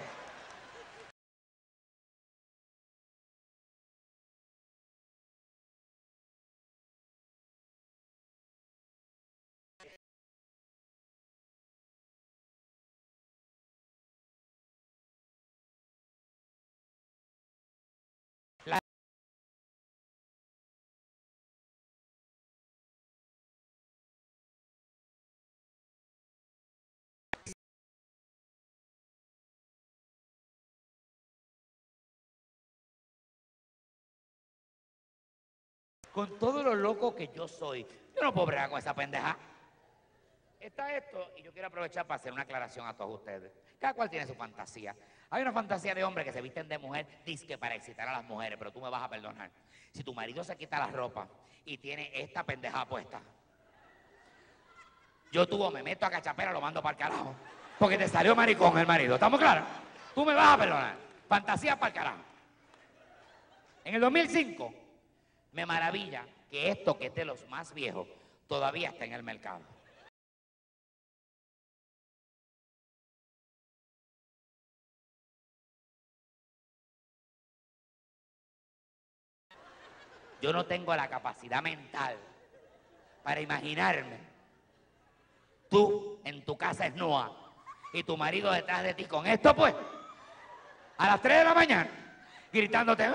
Con todo lo loco que yo soy, yo no puedo bregar con esa pendeja. Está esto, y yo quiero aprovechar para hacer una aclaración a todos ustedes. Cada cual tiene su fantasía. Hay una fantasía de hombres que se visten de mujer, disque para excitar a las mujeres, pero tú me vas a perdonar. Si tu marido se quita la ropa y tiene esta pendeja puesta, yo me meto a cachapera, lo mando para el carajo. Porque te salió maricón el marido, ¿estamos claros? Tú me vas a perdonar. Fantasía para el carajo. En el 2005, me maravilla que esto, que es de los más viejos, todavía está en el mercado. Yo no tengo la capacidad mental para imaginarme tú en tu casa desnuda y tu marido detrás de ti con esto, pues, a las 3 de la mañana, gritándote.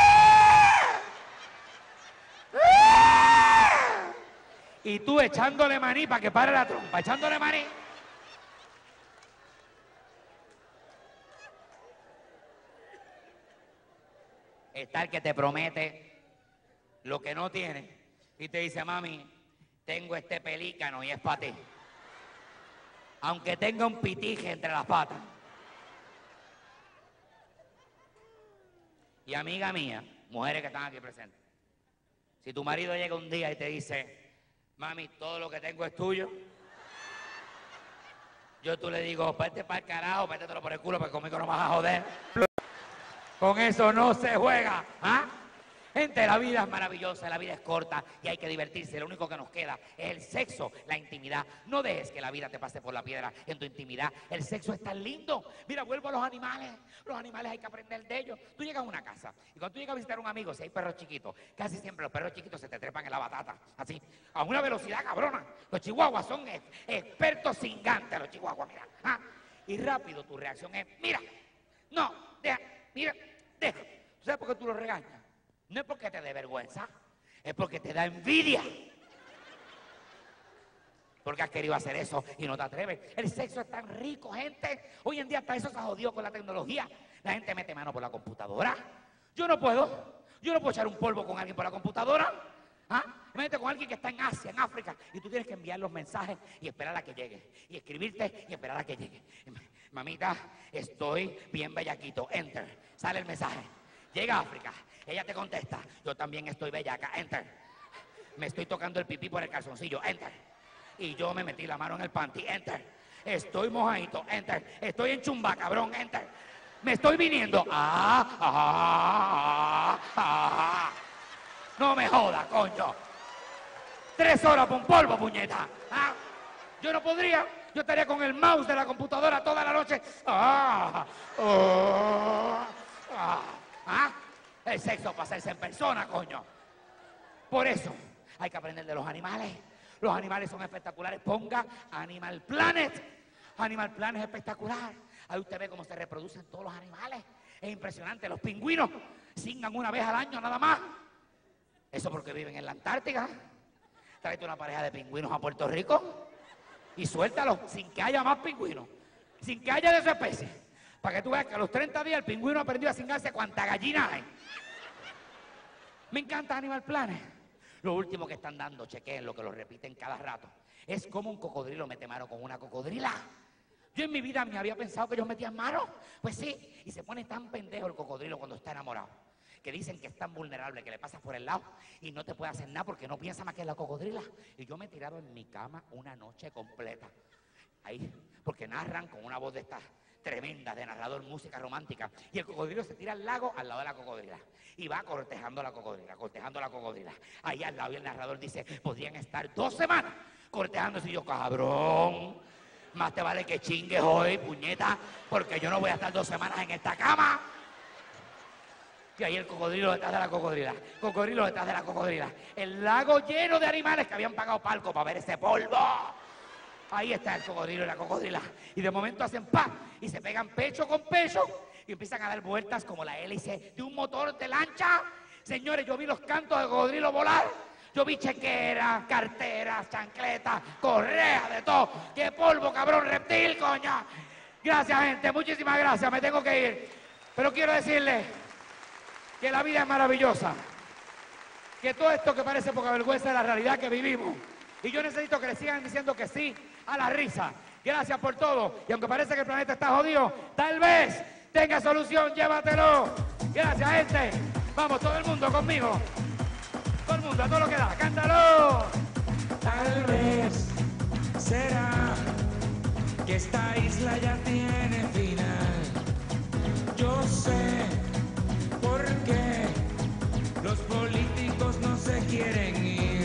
Y tú echándole maní para que pare la trompa, echándole maní. Está el que te promete lo que no tiene y te dice, mami, tengo este pelícano y es para ti. Aunque tenga un pitije entre las patas. Y amiga mía, mujeres que están aquí presentes, si tu marido llega un día y te dice, mami, todo lo que tengo es tuyo, tú le digo, vete para el carajo, métetelo por el culo, porque conmigo no vas a joder. Con eso no se juega. ¿Ah? Gente, la vida es maravillosa, la vida es corta y hay que divertirse. Lo único que nos queda es el sexo, la intimidad. No dejes que la vida te pase por la piedra en tu intimidad. El sexo es tan lindo. Mira, vuelvo a los animales. Los animales hay que aprender de ellos. Tú llegas a una casa y cuando tú llegas a visitar a un amigo, si hay perros chiquitos, casi siempre los perros chiquitos se te trepan en la batata. Así, a una velocidad cabrona. Los chihuahuas son expertos cingantes, los chihuahuas, mira. ¿Ah? Y rápido tu reacción es, mira, no, deja, mira, deja. ¿Tú sabes por qué tú lo regañas? No es porque te dé vergüenza, es porque te da envidia. Porque has querido hacer eso y no te atreves. El sexo es tan rico, gente. Hoy en día hasta eso se jodió con la tecnología. La gente mete mano por la computadora. Yo no puedo echar un polvo con alguien por la computadora. ¿Ah? Imagínate con alguien que está en Asia, en África, y tú tienes que enviar los mensajes y esperar a que llegue. Y escribirte y esperar a que llegue. Mamita, estoy bien bellaquito. Enter. Sale el mensaje. Llega a África. Ella te contesta, yo también estoy bellaca, enter. Me estoy tocando el pipí por el calzoncillo, enter. Y yo me metí la mano en el panty, enter. Estoy mojadito, enter. Estoy en chumba, cabrón, enter. Me estoy viniendo. No me jodas, coño. 3 horas por un polvo, puñeta. ¿Ah? Yo no podría. Yo estaría con el mouse de la computadora toda la noche. El sexo para hacerse en persona, coño. Por eso hay que aprender de los animales. Los animales son espectaculares. Ponga Animal Planet. Animal Planet es espectacular. Ahí usted ve cómo se reproducen todos los animales. Es impresionante. Los pingüinos cingan una vez al año nada más. Eso porque viven en la Antártica. Tráete una pareja de pingüinos a Puerto Rico y suéltalos sin que haya más pingüinos. Sin que haya de esa especie. Para que tú veas que a los 30 días el pingüino aprendió a cingarse cuanta gallina hay. Me encanta Animal Planet. Lo último que están dando, chequeen lo que lo repiten cada rato, es como un cocodrilo mete mano con una cocodrila. Yo en mi vida me había pensado que ellos metían mano. Pues sí, y se pone tan pendejo el cocodrilo cuando está enamorado, que dicen que es tan vulnerable que le pasas por el lado y no te puede hacer nada porque no piensa más que en la cocodrila. Y yo me he tirado en mi cama una noche completa. Ahí, porque narran con una voz de estas tremenda de narrador, música romántica, y el cocodrilo se tira al lago al lado de la cocodrila y va cortejando a la cocodrila, ahí al lado, y el narrador dice, podrían estar 2 semanas cortejándose. Y yo, cabrón, más te vale que chingues hoy, puñeta, porque yo no voy a estar 2 semanas en esta cama. Y ahí el cocodrilo detrás de la cocodrila, el lago lleno de animales que habían pagado palco para ver ese polvo. Ahí está el cocodrilo y la cocodrila. Y de momento hacen ¡pa! Y se pegan pecho con pecho y empiezan a dar vueltas como la hélice de un motor de lancha. Señores, yo vi los cantos de cocodrilo volar. Yo vi chequeras, carteras, chancletas, correas, de todo. ¡Qué polvo, cabrón, reptil, coño! Gracias, gente. Muchísimas gracias. Me tengo que ir. Pero quiero decirles que la vida es maravillosa. Que todo esto que parece poca vergüenza es la realidad que vivimos. Y yo necesito que le sigan diciendo que sí a la risa. Gracias por todo. Y aunque parece que el planeta está jodido, tal vez tenga solución. Llévatelo. Gracias, gente. Vamos, todo el mundo conmigo. Todo el mundo, a todo lo que da. ¡Cántalo! Tal vez será que esta isla ya tiene final. Yo sé por qué los políticos no se quieren ir.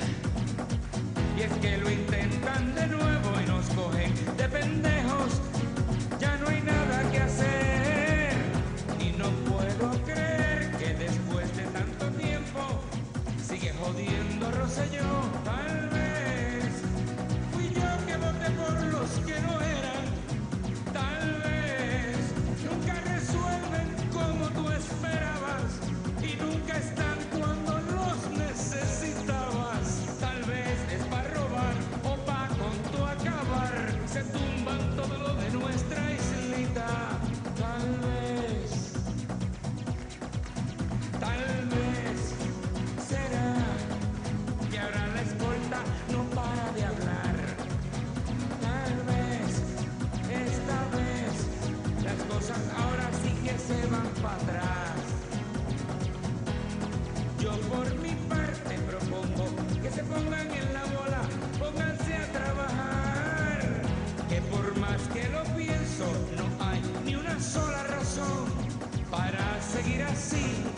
Y es que lo intentan de nuevo y nos cogen de pendejos. Ya no hay nada que hacer. Y no puedo creer que después de tanto tiempo sigue jodiendo Rosselló. Tal vez fui yo que voté por los que no eran. Tal vez nunca resuelven como tú esperabas y nunca están cuando los necesitabas. Tal vez es para robar o para con tu acabar. Se tumban todo lo de nuestra islita. Tal vez será que ahora la escolta no para de hablar. Tal vez, esta vez, las cosas ahora sí que se van para atrás. Yo por mi parte propongo que se pongan en la bola, pónganse a trabajar. Que por más que lo pienso, no hay ni una sola razón para seguir así.